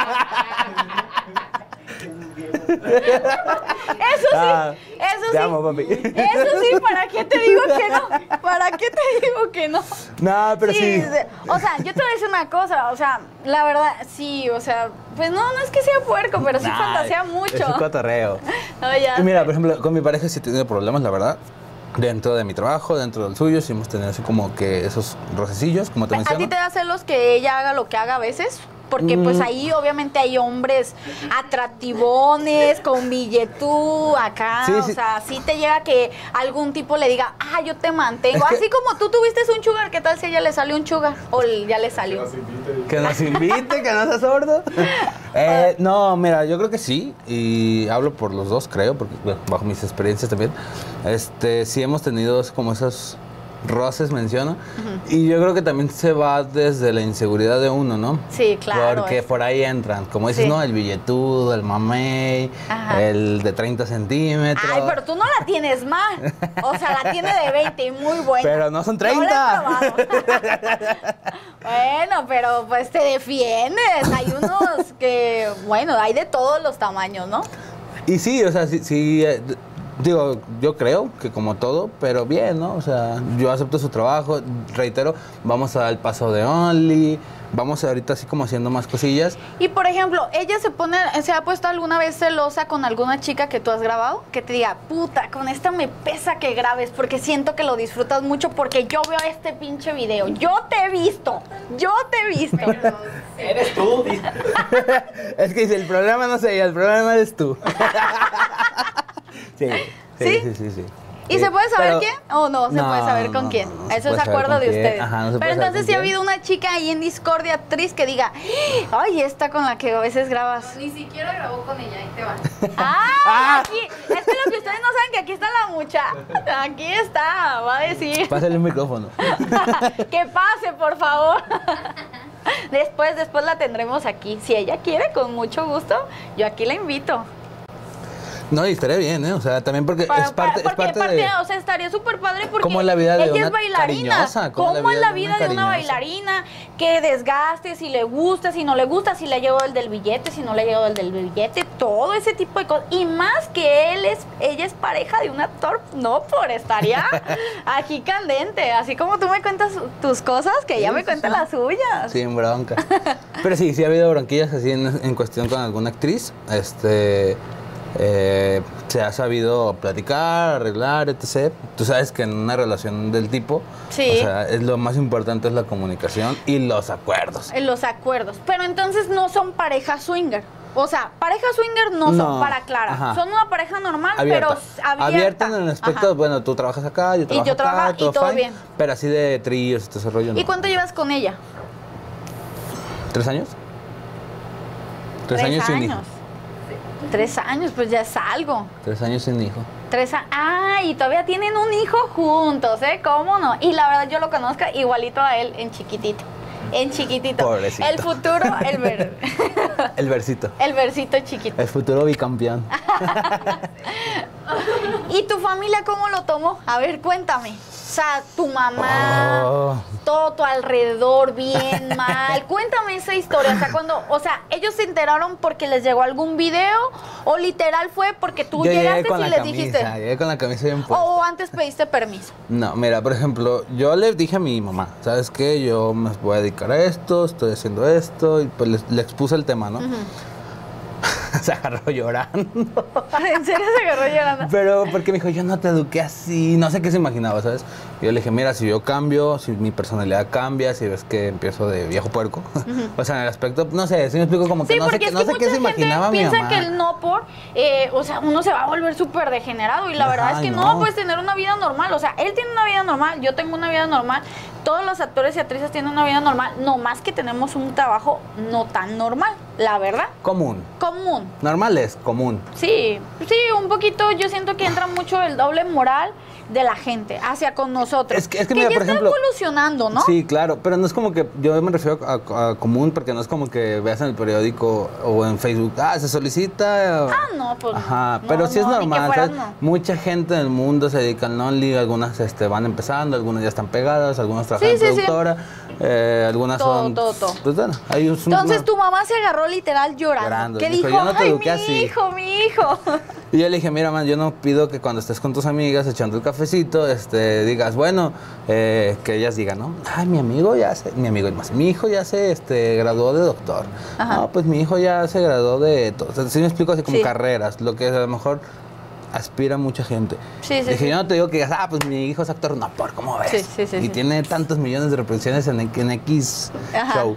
A: Eso sí,
B: Ah,
A: eso
B: te
A: sí.
B: amo, papi.
A: Eso sí, ¿para qué te digo que no? ¿Para qué te digo que no?
B: No, pero sí.
A: de- O sea, yo te voy a decir una cosa, o sea, la verdad, sí, o sea, pues no, no es que sea puerco, pero sí
B: Nah,
A: fantasea
B: Es
A: mucho.
B: un cotorreo.
A: No, ya
B: Y mira,
A: sé.
B: por ejemplo, con mi pareja sí he tenido problemas, la verdad. Dentro de mi trabajo, dentro del suyo, sí hemos tenido así como que esos rocecillos, como te
A: ¿A
B: menciono.
A: ti te da celos que ella haga lo que haga a veces? Porque pues
B: Mm.
A: ahí obviamente hay hombres atractivones, con billetú, acá,
B: Sí,
A: o
B: sí.
A: sea, sí te llega que algún tipo le diga, ah, yo te mantengo.
B: Es que-
A: Así como tú tuviste un sugar, ¿qué tal si a ella le salió un sugar? O ya le salió.
B: Que nos invite, que no sea sordo. Eh, no, mira, yo creo que sí. Y hablo por los dos, creo, porque bueno, bajo mis experiencias también. Este, sí hemos tenido como esos roces, menciono. Y yo creo que también se va desde la inseguridad de uno, ¿no?
A: Sí, claro.
B: Porque
A: es-
B: por ahí entran, como dices,
A: Sí.
B: ¿no? El billetudo, el mamey,
A: Ajá.
B: el de treinta centímetros.
A: Ay, pero tú no la tienes mal. O sea, la tiene de veinte y muy buena.
B: Pero no son
A: No la he
B: treinta.
A: probado. Bueno, pero pues te defiendes. Hay unos que, bueno, hay de todos los tamaños, ¿no?
B: Y sí, o sea, sí, sí, eh, d- digo, yo creo que como todo, pero bien, ¿no? O sea, yo acepto su trabajo, reitero, vamos a dar el paso de Only, vamos ahorita así como haciendo más cosillas.
A: Y por ejemplo, ella se pone, se ha puesto alguna vez celosa con alguna chica que tú has grabado, que te diga, puta, con esta me pesa que grabes porque siento que lo disfrutas mucho porque yo veo este pinche video, yo te he visto, yo te he visto.
C: Eres tú, dice.
B: Es que dice, el problema no sé, el problema eres tú. sí, sí,
A: ¿Sí?
B: sí, sí, sí.
A: ¿Y
B: Sí,
A: se puede saber
B: pero-
A: quién? ¿O no se
B: No,
A: puede saber
B: no,
A: con
B: no,
A: quién?
B: no, no se
A: Eso
B: puede
A: es
B: saber
A: acuerdo
B: con
A: de
B: quién.
A: ustedes.
B: Ajá, no se
A: Pero
B: puede saber
A: entonces
B: con
A: si ha
B: quién.
A: habido una chica ahí en Discordia actriz que diga, ay, esta con la que a veces grabas.
D: Ni siquiera grabó con ella, ahí te va.
A: Ah, aquí. Es que lo que ustedes no saben que aquí está la mucha. Aquí está, va a decir.
B: Pásale un micrófono.
A: Que pase, por favor. Después, después la tendremos aquí. Si ella quiere, con mucho gusto, yo aquí la invito.
B: No, y estaría bien, ¿eh? O sea, también porque
A: Para-
B: es parte,
A: para-
B: es parte
A: porque,
B: de...
A: o sea, estaría súper padre porque
B: ¿Cómo es la vida de
A: ella
B: una
A: es bailarina.
B: cariñosa?
A: ¿Cómo, es la vida de una
B: cariñosa?
A: bailarina? Que desgaste, si le gusta, si no le gusta, si le llegó el del billete, si no le llegó el del billete, todo ese tipo de cosas. Y más que él es, ella es pareja de un actor, no, por estaría aquí candente. Así como tú me cuentas tus cosas, que ella
B: Sí,
A: me
B: sí,
A: cuenta
B: sí.
A: las suyas.
B: Sin bronca. Pero sí, sí ha habido bronquillas así en, en cuestión con alguna actriz. Este... eh, se ha sabido platicar, arreglar, etcétera. Tú sabes que en una relación del tipo,
A: Sí.
B: o sea, es lo más importante es la comunicación y los acuerdos.
A: En los acuerdos. Pero entonces no son pareja swinger. O sea, pareja swinger no,
B: No,
A: son para Clara.
B: ajá.
A: Son una pareja normal,
B: Abierta.
A: pero abierta.
B: Abierta en el aspecto,
A: Ajá.
B: bueno, tú trabajas acá, yo trabajo
A: yo trabajo
B: acá,
A: y todo
B: fine,
A: bien.
B: Pero así de tríos, este rollo, no.
A: ¿Y cuánto llevas con ella?
B: ¿Tres años? Tres, años sin hijo.
A: Tres años, pues ya es algo.
B: Tres años sin hijo.
A: Tres años. Ah, y todavía tienen un hijo juntos, ¿eh? ¿Cómo no? Y la verdad yo lo conozco igualito a él en chiquitito. En chiquitito.
B: Pobrecito.
A: El futuro, el ver.
B: El versito.
A: El versito chiquito.
B: El futuro bicampeón.
A: ¿Y tu familia cómo lo tomó? A ver, cuéntame. O sea, tu mamá,
B: Oh.
A: todo tu alrededor, bien, mal. Cuéntame esa historia. O sea, cuando, o sea, ellos se enteraron porque les llegó algún video o literal fue porque tú
B: Yo llegué
A: llegaste
B: con
A: y
B: la
A: les
B: camisa,
A: dijiste.
B: llegué con la camisa bien puesta.
A: O antes pediste permiso.
B: No, mira, por ejemplo, yo le dije a mi mamá, ¿sabes qué? Yo me voy a dedicar a esto, estoy haciendo esto, y pues le, le expuse el tema, ¿no?
A: Ujú.
B: Se agarró llorando.
A: ¿En serio se agarró llorando?
B: Pero porque me dijo, yo no te eduqué así, no sé qué se imaginaba, ¿sabes? Y yo le dije, mira, si yo cambio, si mi personalidad cambia, si ves que empiezo de viejo puerco, o sea, en el aspecto, no sé, si me explico como que
A: Sí,
B: no sé,
A: porque
B: qué-
A: es
B: no
A: que
B: sé qué
A: mucha
B: se
A: gente
B: imaginaba mi
A: piensa
B: mamá.
A: que el no por, eh, o sea, uno se va a volver súper degenerado y la verdad
B: Ajá,
A: es que
B: no.
A: no, puedes tener una vida normal, o sea, él tiene una vida normal, yo tengo una vida normal, todos los actores y actrices tienen una vida normal, no más que tenemos un trabajo no tan normal, la verdad,
B: Común.
A: común.
B: Normal es común.
A: Sí, sí, un poquito yo siento que entra mucho el doble moral de la gente hacia con nosotros.
B: Es que- es que mira,
A: ya
B: por
A: está
B: ejemplo-
A: evolucionando, ¿no?
B: Sí, claro, pero no es como que, yo me refiero a, a común porque no es como que veas en el periódico o en Facebook, ah, se solicita.
A: Ah, no, pues.
B: Ajá,
A: no,
B: pero sí es
A: no, ni que
B: normal,
A: fueras,
B: ¿sabes?
A: no.
B: Mucha gente en el mundo se dedica al Only, algunas este, van empezando, algunas ya están pegadas, algunas trabajan
A: Sí,
B: en
A: sí, sí.
B: productora, eh, algunas
A: Todo,
B: son...
A: todo, todo.
B: Pues bueno, hay un...
A: Entonces
B: una-
A: tu mamá se agarró literal llorando.
B: Llorando,
A: Que
B: dijo,
A: dijo,
B: "Yo no te
A: ay,
B: eduqué
A: mi
B: así".
A: hijo, mi hijo.
B: Y yo le dije, mira, man, yo no pido que cuando estés con tus amigas echando el cafecito, este, digas, bueno, eh, que ellas digan, ¿no? Ay, mi amigo ya se, mi amigo y más, mi hijo ya se este, graduó de doctor.
A: Ajá.
B: No, pues mi hijo ya se graduó de... to- O sea, sí me explico así como
A: Sí.
B: carreras, lo que a lo mejor aspira mucha gente.
A: Sí, sí,
B: Dije,
A: sí.
B: yo no te digo que digas, ah, pues mi hijo es actor, no, por cómo ves.
A: Sí, sí, sí,
B: y
A: sí.
B: tiene tantos millones de reproducciones en, en X
A: Ajá.
B: show.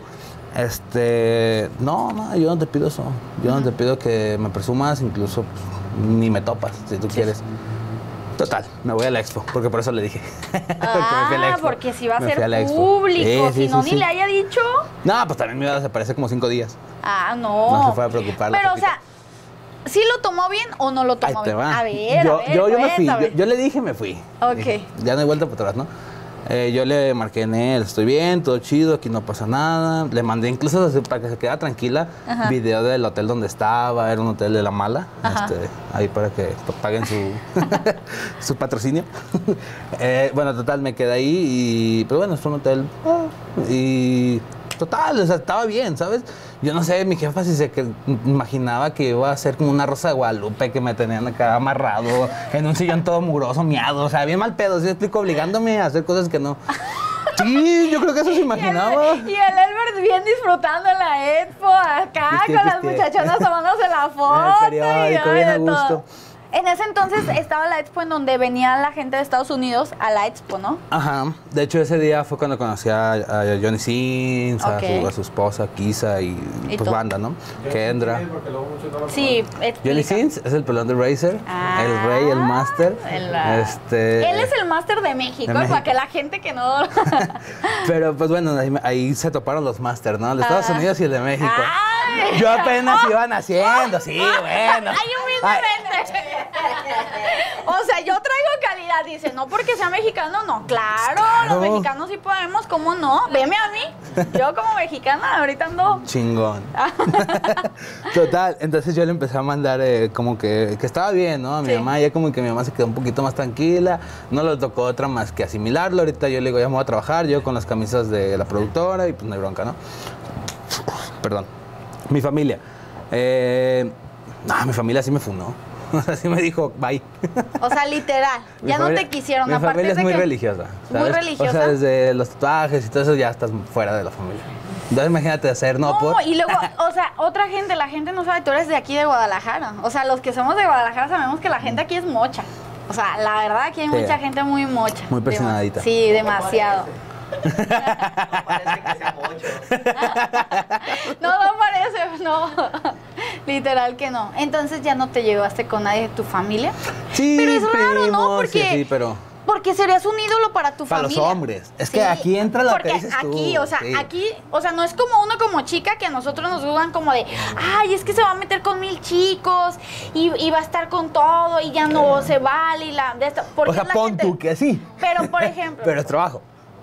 B: Este, no, no, yo no te pido eso. Yo no te pido que me presumas, incluso pues, ni me topas, si tú quieres. Total, me voy a la expo, porque por eso le dije. Porque me fui a la
A: Ah,
B: expo.
A: porque si va a
B: Me
A: ser
B: fui la expo.
A: público,
B: Sí, sí,
A: si no
B: sí,
A: ni
B: sí.
A: le haya dicho.
B: No, pues también me iba a desaparecer como cinco días.
A: Ah, no.
B: No se fue a preocupar la
A: Pero, o
B: Pepita.
A: sea, ¿sí lo tomó bien o no lo
B: Ahí
A: tomó
B: te
A: bien?
B: va.
A: A ver,
B: yo,
A: a ver,
B: yo, yo me fui,
A: cuéntame.
B: yo, yo le dije y me fui.
A: Ok.
B: Dije, ya no hay vuelta para atrás, ¿no? Eh, yo le marqué en él, estoy bien, todo chido, aquí no pasa nada. Le mandé incluso así, para que se quedara tranquila,
A: Ajá.
B: video del hotel donde estaba, era un hotel de la mala,
A: Ajá.
B: este, ahí para que pues, paguen su, su patrocinio. Eh, bueno, total, me quedé ahí y, pero bueno, es un hotel ah, y total, o sea, estaba bien, ¿sabes? Yo no sé, mi jefa si se que, imaginaba que iba a ser como una Rosa de Guadalupe que me tenían acá amarrado en un sillón todo mugroso, miado, o sea, bien mal pedo, ¿sí me explico? Obligándome a hacer cosas que no. Sí, yo creo que eso se imaginaba.
A: Y el Elbert bien disfrutando en la expo, acá
B: Pisteé,
A: con las
B: pisteé.
A: muchachonas tomándose la foto.
B: En el periódico,
A: y,
B: bien
A: ay,
B: a
A: de todo.
B: gusto.
A: En ese entonces estaba la expo en donde venía la gente de Estados Unidos a la expo, ¿no?
B: Ajá, de hecho ese día fue cuando conocí a, a Johnny Sins, a,
A: Ok.
B: su, a su esposa, Kisa y,
A: Y
B: pues
A: todo.
B: banda, ¿no? Kendra.
A: Sí,
B: Johnny
A: explica.
B: Sins es el pelón de Razer,
A: Ah,
B: el rey, el máster.
A: el-
B: Este,
A: Él es el máster de México,
B: de México.
A: para que la gente que no...
B: Pero pues bueno, ahí, ahí se toparon los máster, ¿no? El de Estados
A: Ah.
B: Unidos y el de México.
A: ¡Ay!
B: Yo apenas iba naciendo, sí, bueno.
A: ¡Ay, humildemente! O sea, yo traigo calidad dice, no porque sea mexicano, no, claro,
B: Claro.
A: los mexicanos sí podemos, ¿cómo no? Veme a mí, yo como mexicana ahorita ando...
B: Chingón. Total, entonces yo le empecé a mandar eh, como que, que estaba bien, ¿no? A mi
A: Sí.
B: mamá, ya como que mi mamá se quedó un poquito más tranquila, no le tocó otra más que asimilarlo. Ahorita yo le digo, ya me voy a trabajar, yo con las camisas de la productora y pues no hay bronca, ¿no? Perdón. Mi familia. Eh, no, mi familia sí me funó. O sea, sí me dijo, bye.
A: O sea, literal,
B: Mi
A: ya no
B: familia-
A: te quisieron.
B: Mi
A: a partir
B: familia es
A: de
B: muy
A: que-
B: religiosa.
A: ¿Muy
B: ¿sabes?
A: religiosa?
B: O sea, desde los tatuajes y todo eso ya estás fuera de la familia. Entonces imagínate hacer no,
A: No,
B: por...
A: y luego, o sea, otra gente, la gente no sabe, tú eres de aquí de Guadalajara. O sea, los que somos de Guadalajara sabemos que la gente aquí es mocha. O sea, la verdad aquí hay
B: Sí.
A: mucha gente muy mocha.
B: Muy
A: Dema-
B: persinadita.
A: Sí, demasiado.
C: No parece que sea mucho.
A: No, no parece, no. Literal que no. Entonces ya no te llevaste con nadie de tu familia.
B: Sí,
A: Pero es raro, ¿no?
B: primos,
A: Porque,
B: sí, sí, pero...
A: porque serías un ídolo para tu
B: Para los
A: familia.
B: hombres. Es que aquí entra lo que
A: porque
B: dices tú,
A: aquí, o sea,
B: sí.
A: aquí, o sea, no es como uno como chica que a nosotros nos dudan como de, ay, es que se va a meter con mil chicos y, y va a estar con todo y ya no se vale y la de esto. Porque
B: O sea,
A: la
B: pon
A: gente-
B: tú que sí.
A: Pero, por ejemplo,
B: Pero es trabajo.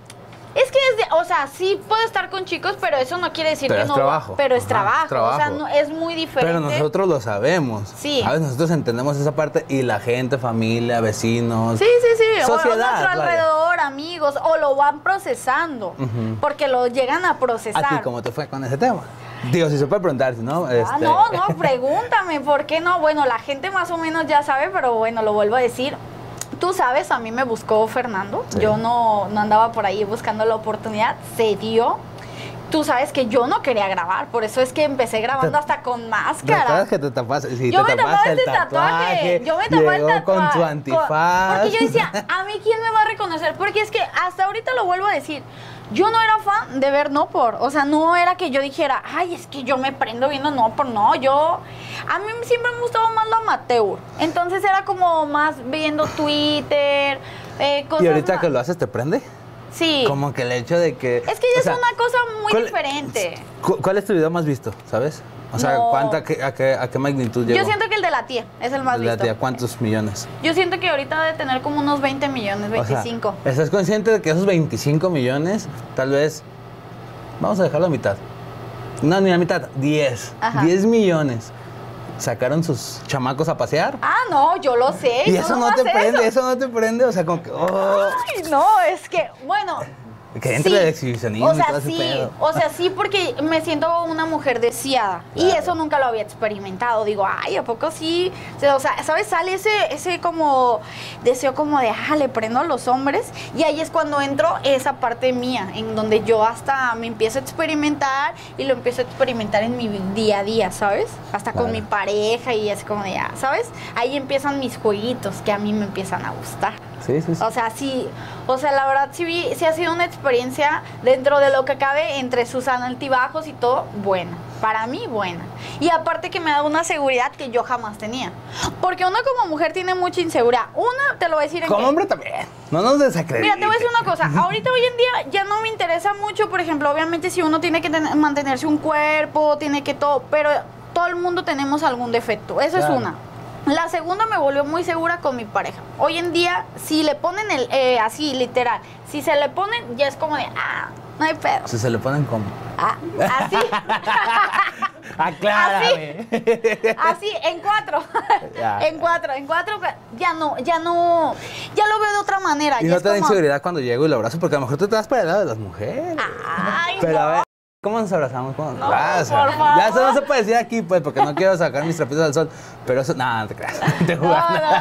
A: es que es de, o sea, sí puedo estar con chicos, pero eso no quiere decir
B: Pero
A: que
B: es
A: no.
B: trabajo.
A: Pero es
B: Ajá,
A: trabajo,
B: es trabajo.
A: o sea, no, es muy diferente.
B: Pero nosotros lo sabemos.
A: Sí.
B: A veces nosotros entendemos esa parte y la gente, familia, vecinos.
A: Sí, sí, sí. O- o
B: Sociedad,
A: nuestro
B: vaya.
A: alrededor, amigos, o lo van procesando,
B: Ujú.
A: porque lo llegan a procesar.
B: ¿A ti cómo te fue con ese tema? Digo, si se puede preguntar, si no...
A: Ah,
B: este...
A: no, no, pregúntame, ¿por qué no? Bueno, la gente más o menos ya sabe, pero bueno, lo vuelvo a decir. Tú sabes, a mí me buscó Fernando.
B: Sí.
A: Yo no, no andaba por ahí buscando la oportunidad. Se dio. Tú sabes que yo no quería grabar, por eso es que empecé grabando
B: Te-
A: hasta con
B: ¿Te
A: máscara.
B: acuerdas que te tapaste? Sí,
A: Yo
B: te
A: me tapaba
B: tapaste
A: este
B: el
A: tatuaje. Yo me tapaba el
B: llegó
A: tatuaje.
B: con tu antifaz.
A: Porque yo decía, ¿a mí quién me va a reconocer? Porque es que hasta ahorita lo vuelvo a decir. Yo no era fan de ver No Por. O sea, no era que yo dijera, ay, es que yo me prendo viendo No Por. No, yo. A mí siempre me gustaba más lo amateur. Entonces era como más viendo Twitter, eh, cosas.
B: ¿Y ahorita
A: más-
B: que lo haces te prende?
A: Sí.
B: Como que el hecho de que...
A: Es que ya
B: o
A: es
B: sea,
A: una cosa muy
B: ¿cuál-
A: diferente.
B: cu- ¿Cuál es tu video más visto, sabes? O sea,
A: No.
B: ¿cuánta, qué- a, qué, ¿a qué magnitud llegó?
A: Yo siento que el de la tía es el más
B: La
A: visto.
B: tía, ¿cuántos millones?
A: Yo siento que ahorita debe tener como unos veinte millones,
B: O sea,
A: veinticinco.
B: ¿estás consciente de que esos veinticinco millones, tal vez, vamos a dejarlo a mitad? No, ni a mitad, diez.
A: Ajá.
B: diez millones. Sacaron sus chamacos a pasear.
A: Ah, no, yo lo sé.
B: Y
A: yo
B: eso no
A: más
B: te
A: sé
B: prende,
A: eso.
B: eso no te prende. O sea, como que, oh,
A: Ay, no, es que, bueno.
B: que entre
A: sí.
B: el exhibicionismo
A: O sea,
B: y todo ese
A: sí,
B: pedo.
A: o sea, sí, porque me siento una mujer deseada. Y
B: Claro.
A: eso nunca lo había experimentado. Digo, ay, ¿a poco sí? O sea, ¿sabes? Sale ese, ese como deseo como de, ah, le prendo a los hombres. Y ahí es cuando entro esa parte mía, en donde yo hasta me empiezo a experimentar y lo empiezo a experimentar en mi día a día, ¿sabes? Hasta con
B: Claro.
A: mi pareja y así como de, ah, ¿sabes? Ahí empiezan mis jueguitos que a mí me empiezan a gustar.
B: Sí, sí, sí.
A: O sea, sí, o sea, la verdad sí, vi- sí ha sido una experiencia dentro de lo que cabe entre sus altibajos y todo, buena. Para mí, buena. Y aparte que me da una seguridad que yo jamás tenía. Porque uno como mujer tiene mucha inseguridad. Una, te lo voy a decir en
B: Como
A: qué-
B: hombre también. No nos desacredites.
A: Mira, te voy a decir una cosa. Ahorita hoy en día ya no me interesa mucho, por ejemplo, obviamente si uno tiene que tener- mantenerse un cuerpo, tiene que todo, pero todo el mundo tenemos algún defecto. Eso
B: Claro.
A: es una. La segunda me volvió muy segura con mi pareja. Hoy en día, si le ponen el, eh, así, literal, si se le ponen, ya es como de, ah, no hay pedo.
B: Si se le ponen como.
A: Ah, así.
B: Aclárame.
A: Así, en cuatro.
B: Ya.
A: En cuatro, en cuatro, ya no, ya no, ya lo veo de otra manera.
B: Y
A: ya
B: no
A: es
B: te da
A: como-
B: inseguridad cuando llego y lo abrazo, porque a lo mejor tú te vas para el lado de las mujeres.
A: Ay,
B: Pero
A: no.
B: a ver, ¿cómo nos abrazamos? ¿Cómo?
A: No,
B: Ah, o sea,
A: por favor.
B: ya eso no se puede decir aquí, pues, porque no quiero sacar mis trapitos al sol. Pero eso, nada, no te creas. Te
A: No,
B: jugando.
A: no,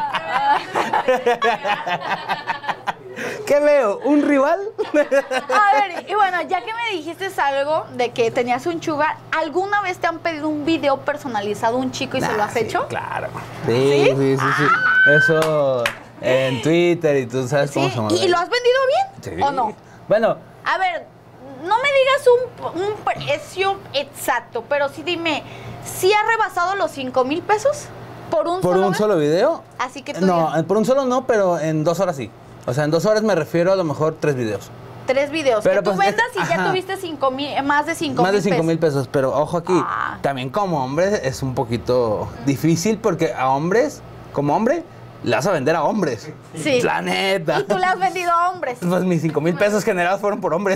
B: ¿Qué veo? ¿Un rival?
A: A ver, y bueno, ya que me dijiste algo de que tenías un sugar, ¿alguna vez te han pedido un video personalizado un chico y se lo
B: Nah,
A: has
B: sí,
A: hecho?
B: Claro. Sí, sí, sí, sí. Eso en Twitter y tú sabes cómo
A: ¿Sí?
B: se mueve.
A: ¿Y lo has vendido bien
B: Sí.
A: o no?
B: Bueno,
A: A ver, no me digas un, un precio exacto, pero sí dime, ¿sí ha rebasado los cinco mil pesos por un
B: ¿por
A: solo
B: un
A: vez?
B: solo video?
A: Así que tú
B: No,
A: digas,
B: eh, por un solo no, pero en dos horas sí. O sea, en dos horas me refiero a lo mejor tres videos.
A: tres videos,
B: pero
A: que tú
B: pues,
A: vendas
B: es-
A: y ya
B: ajá.
A: tuviste cinco mil, más de cinco
B: Más
A: mil
B: de cinco
A: pesos.
B: mil pesos, pero ojo aquí,
A: Ah.
B: también como hombre es un poquito difícil porque a hombres, como hombre, le vas a vender a hombres.
A: Sí.
B: La neta.
A: Y tú le has vendido a hombres.
B: Pues mis cinco mil pesos generados fueron por hombres.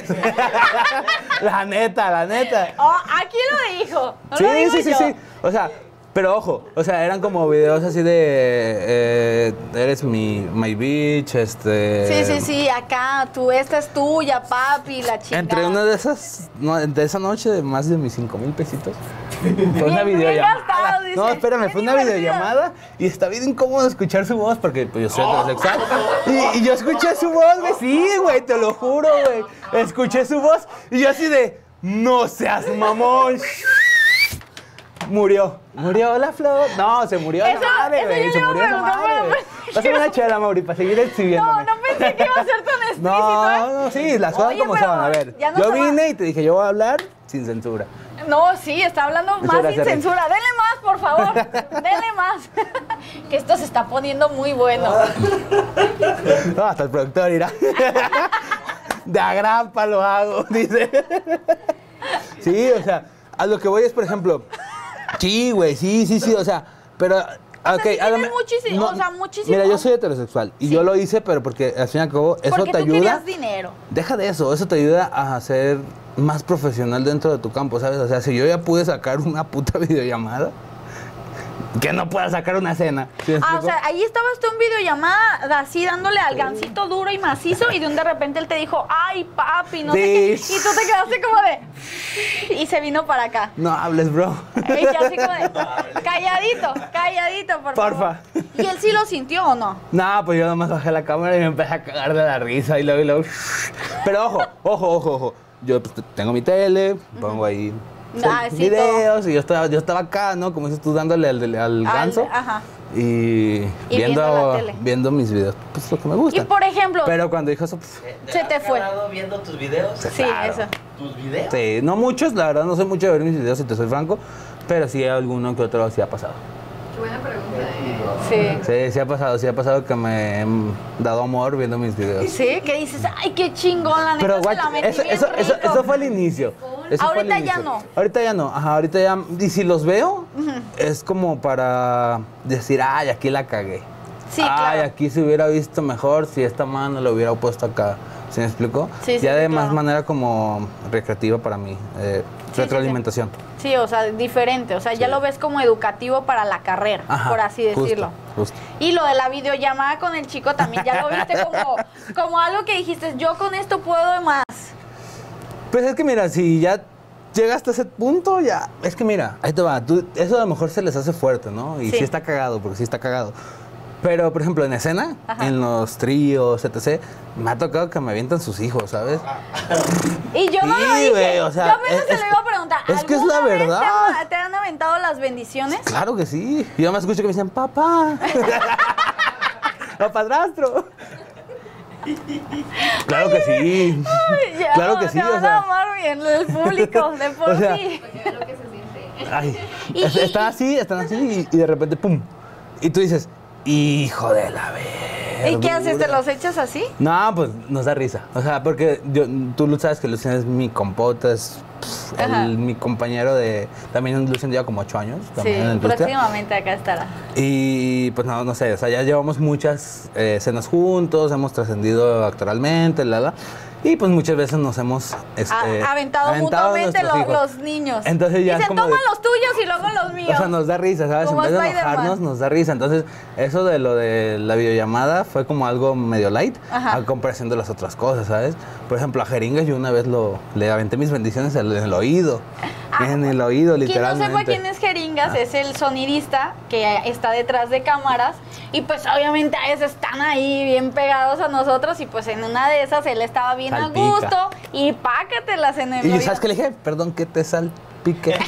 B: La neta, la neta.
A: Oh, aquí lo dijo. No
B: Sí,
A: lo digo
B: sí, sí,
A: yo.
B: sí. O sea, pero ojo, o sea, eran como videos así de eh, eres mi my bitch, este.
A: Sí, sí, sí, acá, tú, esta es tuya, papi, la chingada.
B: Entre una de esas, no, de esa noche, de más de mis cinco mil pesitos. Fue una
A: Bien, bien
B: videollamada.
A: gastado, dice.
B: No, espérame,
A: Bien
B: fue una
A: divertido.
B: videollamada y está bien incómodo escuchar su voz porque pues, yo soy heterosexual. Y, y yo escuché su voz, güey, sí, güey, te lo juro, güey. Escuché su voz y yo así de, no seas mamón. Murió. Murió la flor. No, se murió
A: Eso-
B: la madre,
A: eso
B: güey.
A: yo
B: Se
A: le iba a
B: murió la
A: preguntar,
B: madre.
A: pero-
B: güey. Pásame una chela, Mauri, para seguir exhibiéndome.
A: No, no pensé que iba a ser tan explícito,
B: No,
A: ¿eh?
B: no, sí, las cosas
A: Oye,
B: como
A: pero
B: son. A ver,
A: ya no
B: yo
A: se va-
B: vine y te dije, yo voy a hablar sin censura.
A: No, sí, está hablando
B: Muchas
A: más
B: gracias,
A: sin
B: Rey.
A: censura. Denle más, por favor. Denle más. Que esto se está poniendo muy bueno.
B: No, hasta el productor irá. De agrapa lo hago, dice. Sí, o sea, a lo que voy es, por ejemplo, sí, güey, sí, sí, sí, o sea, pero... ok,
A: sí
B: a lo
A: tienes
B: me-
A: muchísimo, o sea, muchísimo.
B: Mira, yo soy heterosexual y
A: Sí.
B: yo lo hice, pero porque al fin y al cabo eso
A: Porque
B: te
A: tú
B: ayuda.
A: querías dinero.
B: Deja de eso, eso te ayuda a ser más profesional dentro de tu campo, ¿sabes? O sea, si yo ya pude sacar una puta videollamada, que no pueda sacar una escena. ¿Sí me
A: Ah, o
B: explico?
A: sea, ahí estabas tú en videollamada así dándole al gancito duro y macizo y de un de repente él te dijo, ay, papi, no sé qué.
B: Sí.
A: Y tú te quedaste como de... Y se vino para acá.
B: No hables, bro.
A: Y yo así como de... Calladito, calladito, por favor.
B: Porfa.
A: ¿Y él sí lo sintió o no?
B: No, pues yo nomás bajé la cámara y me empecé a cagar de la risa y luego y luego. Pero ojo, ojo, ojo, ojo. Yo pues, tengo mi tele, pongo ahí
A: Ah, sí,
B: videos y yo estaba, yo estaba acá, ¿no? Como dices tú, dándole al, al
A: Al-
B: ganso.
A: ajá.
B: Y,
A: Y viendo la tele.
B: viendo mis videos, pues lo que me gusta.
A: Y por ejemplo,
B: Pero cuando dijo eso, pues,
A: Se te fue.
C: ¿Has grabado viendo tus videos?
A: sí,
B: claro.
A: eso.
C: ¿Tus videos?
B: sí, no muchos, la verdad, no soy mucho de ver mis videos, si te soy franco, pero sí alguno que otro sí ha pasado.
D: Qué buena pregunta, ¿eh?
A: Sí.
B: Sí, sí ha pasado, sí ha pasado que me he dado amor viendo mis videos.
A: Sí, que dices, ay, qué chingón, la neta
B: Pero
A: se
B: guacha,
A: la metí
B: eso,
A: bien
B: eso, eso,
A: rico.
B: eso fue al inicio. Eso fue al
A: Ahorita ya
B: inicio.
A: no.
B: Ahorita ya no, ajá, ahorita ya. Y si los veo, es como para decir, ay, aquí la cagué.
A: Sí,
B: ay,
A: claro.
B: aquí se hubiera visto mejor si esta mano lo hubiera puesto acá. ¿Sí me explico?
A: Sí, sí,
B: ya
A: sí,
B: de más
A: claro.
B: manera como recreativa para mí. eh,
A: sí,
B: retroalimentación.
A: Sí, o sea, diferente. O sea, ya
B: Sí.
A: lo ves como educativo para la carrera,
B: Ajá,
A: por así
B: justo,
A: decirlo.
B: justo.
A: Y lo de la videollamada con el chico también, ya lo viste como, como algo que dijiste, yo con esto puedo más.
B: Pues es que mira, si ya llegaste a ese punto, ya. Es que mira, ahí te va. tú- eso a lo mejor se les hace fuerte, ¿no? Y
A: Sí.
B: sí, está cagado, porque sí está cagado. Pero, por ejemplo, en escena,
A: Ajá.
B: en los tríos, etcétera, me ha tocado que me avientan sus hijos, ¿sabes?
A: Y yo no
B: Sí,
A: lo dije.
B: güey, o sea,
A: yo apenas
B: es-
A: te
B: es
A: lo iba a preguntar.
B: que- es que es la
A: ¿alguna vez
B: verdad.
A: Te han, te han aventado las bendiciones?
B: Claro que sí. Y yo me escucho que me dicen, papá. ¡O padrastro! Claro que sí.
A: Ay, ya,
B: Claro que sí,
A: Te
B: o
A: van
B: sea.
A: a amar bien el público, de por
B: O sea,
A: sí.
D: Porque es lo que se siente.
B: Ay,
A: Y-
B: es-
A: y-
B: están así, están así y, y de repente, ¡pum! Y tú dices, hijo de la verga.
A: ¿Y qué haces? ¿Te los echas así?
B: No, pues nos da risa. O sea, porque yo, tú lo sabes que Lucien es mi compota, es pff,
A: Ajá.
B: el- mi compañero de... También Lucien lleva como ocho años también en la
A: Sí,
B: industria.
A: próximamente acá estará.
B: Y pues no, no sé, o sea, ya llevamos muchas eh, escenas juntos, hemos trascendido actoralmente, la, la. Y pues muchas veces nos hemos este,
A: Ha- aventado, mutuamente
B: nuestros
A: lo-
B: hijos.
A: los niños.
B: Entonces ya es
A: Dicen,
B: como
A: toma
B: de-
A: los tuyos y luego los míos.
B: O sea, nos da risa, ¿sabes?
A: Como
B: En vez de
A: Spider-Man.
B: enojarnos, nos da risa. Entonces, eso de lo de la videollamada fue como algo medio light
A: Ajá.
B: a comparación de las otras cosas, ¿sabes? Por ejemplo, a Jeringas yo una vez lo, le aventé mis bendiciones en el, en el oído. En el oído,
A: Quien no
B: literalmente.
A: sepa quién es Jeringas
B: Ah.
A: es el sonidista que está detrás de cámaras y pues obviamente a veces están ahí bien pegados a nosotros y pues en una de esas él estaba bien
B: Salpica.
A: a gusto y pácatelas en el
B: Y
A: oído.
B: ¿sabes qué le dije? Perdón que te salpique.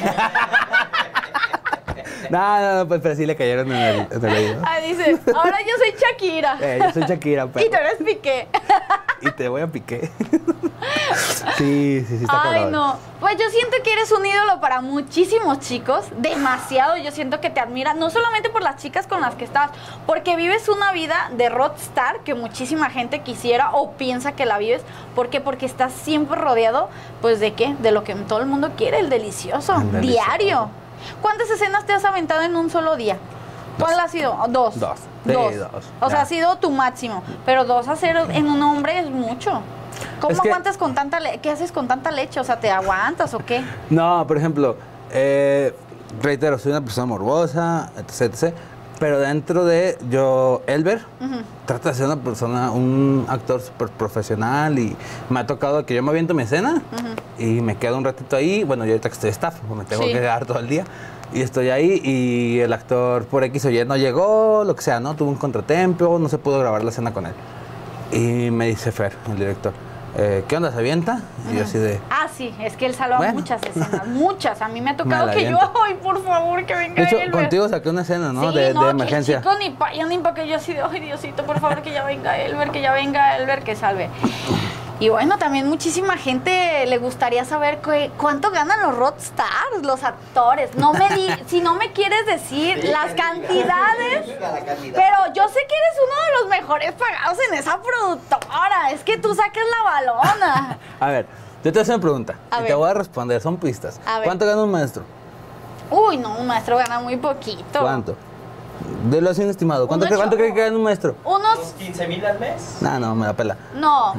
B: no, no, no, pues pero sí le cayeron en el, en el oído.
A: Ah, dice, ahora yo soy Shakira.
B: Eh, yo soy Shakira,
A: Y tú
B: pero.
A: eres Piqué.
B: Y te voy a piqué. sí, sí, sí, está
A: Ay,
B: cagado.
A: no. Pues yo siento que eres un ídolo para muchísimos chicos. Demasiado. Yo siento que te admiran. No solamente por las chicas con las que estás. Porque vives una vida de rockstar que muchísima gente quisiera o piensa que la vives. ¿Por qué? Porque estás siempre rodeado, pues, ¿de qué? De lo que todo el mundo quiere, el delicioso.
B: El delicioso.
A: Diario. ¿Cuántas escenas te has aventado en un solo día? ¿Cuál ha sido? Dos.
B: Dos. Sí,
A: dos.
B: dos.
A: O
B: Ya.
A: sea, ha sido tu máximo. Pero dos hacer en un hombre es mucho. ¿Cómo
B: Es que-
A: aguantas con tanta leche? ¿Qué haces con tanta leche? O sea, ¿te aguantas o qué?
B: No, por ejemplo, eh, reitero, soy una persona morbosa, etc, etc. Pero dentro de yo, Elber,
A: Ujú.
B: trata de ser una persona, un actor súper profesional y me ha tocado que yo me aviento mi escena y me quedo un ratito ahí. Bueno, yo ahorita que estoy staff, pues me tengo
A: Sí.
B: que quedar todo el día. Y estoy ahí y el actor por X o Y no llegó, lo que sea, ¿no? Tuvo un contratiempo, no se pudo grabar la escena con él. Y me dice Fer, el director, eh, ¿qué onda, se avienta? Y yo así de...
A: Ah, sí, es que él salva
B: Bueno.
A: muchas escenas, muchas. A mí me ha
B: Me
A: tocado
B: la
A: que yo,
B: aviento.
A: ay, por favor, que venga
B: De hecho,
A: Elber.
B: contigo saqué una escena, ¿no?
A: Sí,
B: de,
A: no,
B: de
A: que el
B: emergencia.
A: chico ni pa' allá ni pa' que yo así de, ay, Diosito, por favor, que ya venga Elber, que ya venga Elber, que salve. Y bueno, también muchísima gente le gustaría saber cu- cuánto ganan los rockstars, los actores. No me di, si no me quieres decir las cantidades,
C: Diga la cantidad.
A: pero yo sé que eres uno de los mejores pagados en esa productora. Es que tú saques la balona.
B: A ver, yo te voy a hacer una pregunta
A: A
B: y
A: ver.
B: te voy a responder, son pistas.
A: A ver.
B: ¿Cuánto gana un maestro?
A: Uy, no, un maestro gana muy poquito.
B: ¿Cuánto? De lo así un estimado. ¿Cuánto,
A: Uno
B: cre- cuánto
A: ocho-
B: cree que gana un maestro?
A: Unos,
C: ¿Unos quince mil al mes?
B: No, no, me la pela.
A: no.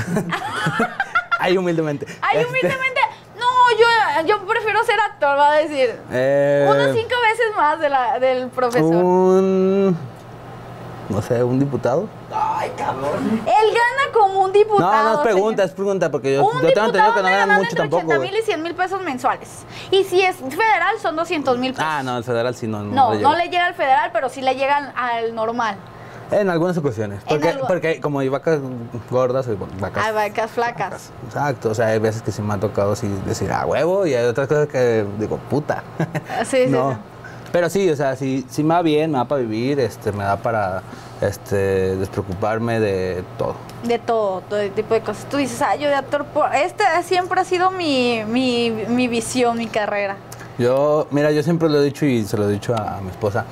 B: Ahí humildemente.
A: Ay,
B: Este,
A: humildemente, no, yo, yo prefiero ser actor, va a decir.
B: eh,
A: Unos cinco veces más de la, del profesor.
B: Un... No sé, un diputado.
C: Ay, cabrón.
A: Él gana como un diputado.
B: No, no, es pregunta,
A: señor.
B: es pregunta, porque yo,
A: Un
B: yo tengo entendido
A: diputado
B: que no
A: debe
B: ganan
A: ganar
B: mucho
A: entre
B: tampoco.
A: ochenta
B: güey.
A: mil y cien mil pesos mensuales. Y si es federal, son doscientos mil pesos.
B: Ah, no, el federal sí no.
A: No,
B: le
A: no
B: llega.
A: le llega al federal, pero sí le llegan al normal.
B: En algunas ocasiones. Porque,
A: algo-
B: porque como hay vacas gordas, hay vacas.
A: Hay vacas flacas.
B: Exacto, o sea, hay veces que sí me ha tocado así decir, ah, huevo, y hay otras cosas que digo, puta.
A: Sí, sí,
B: no.
A: sí.
B: Pero sí, o sea, sí, sí me va bien, me da para vivir, este, me da para este, despreocuparme de todo.
A: De todo, todo tipo de cosas. Tú dices, ah, yo de actor, por... este siempre ha sido mi, mi, mi visión, mi carrera.
B: Yo, mira, yo siempre lo he dicho y se lo he dicho a, a mi esposa.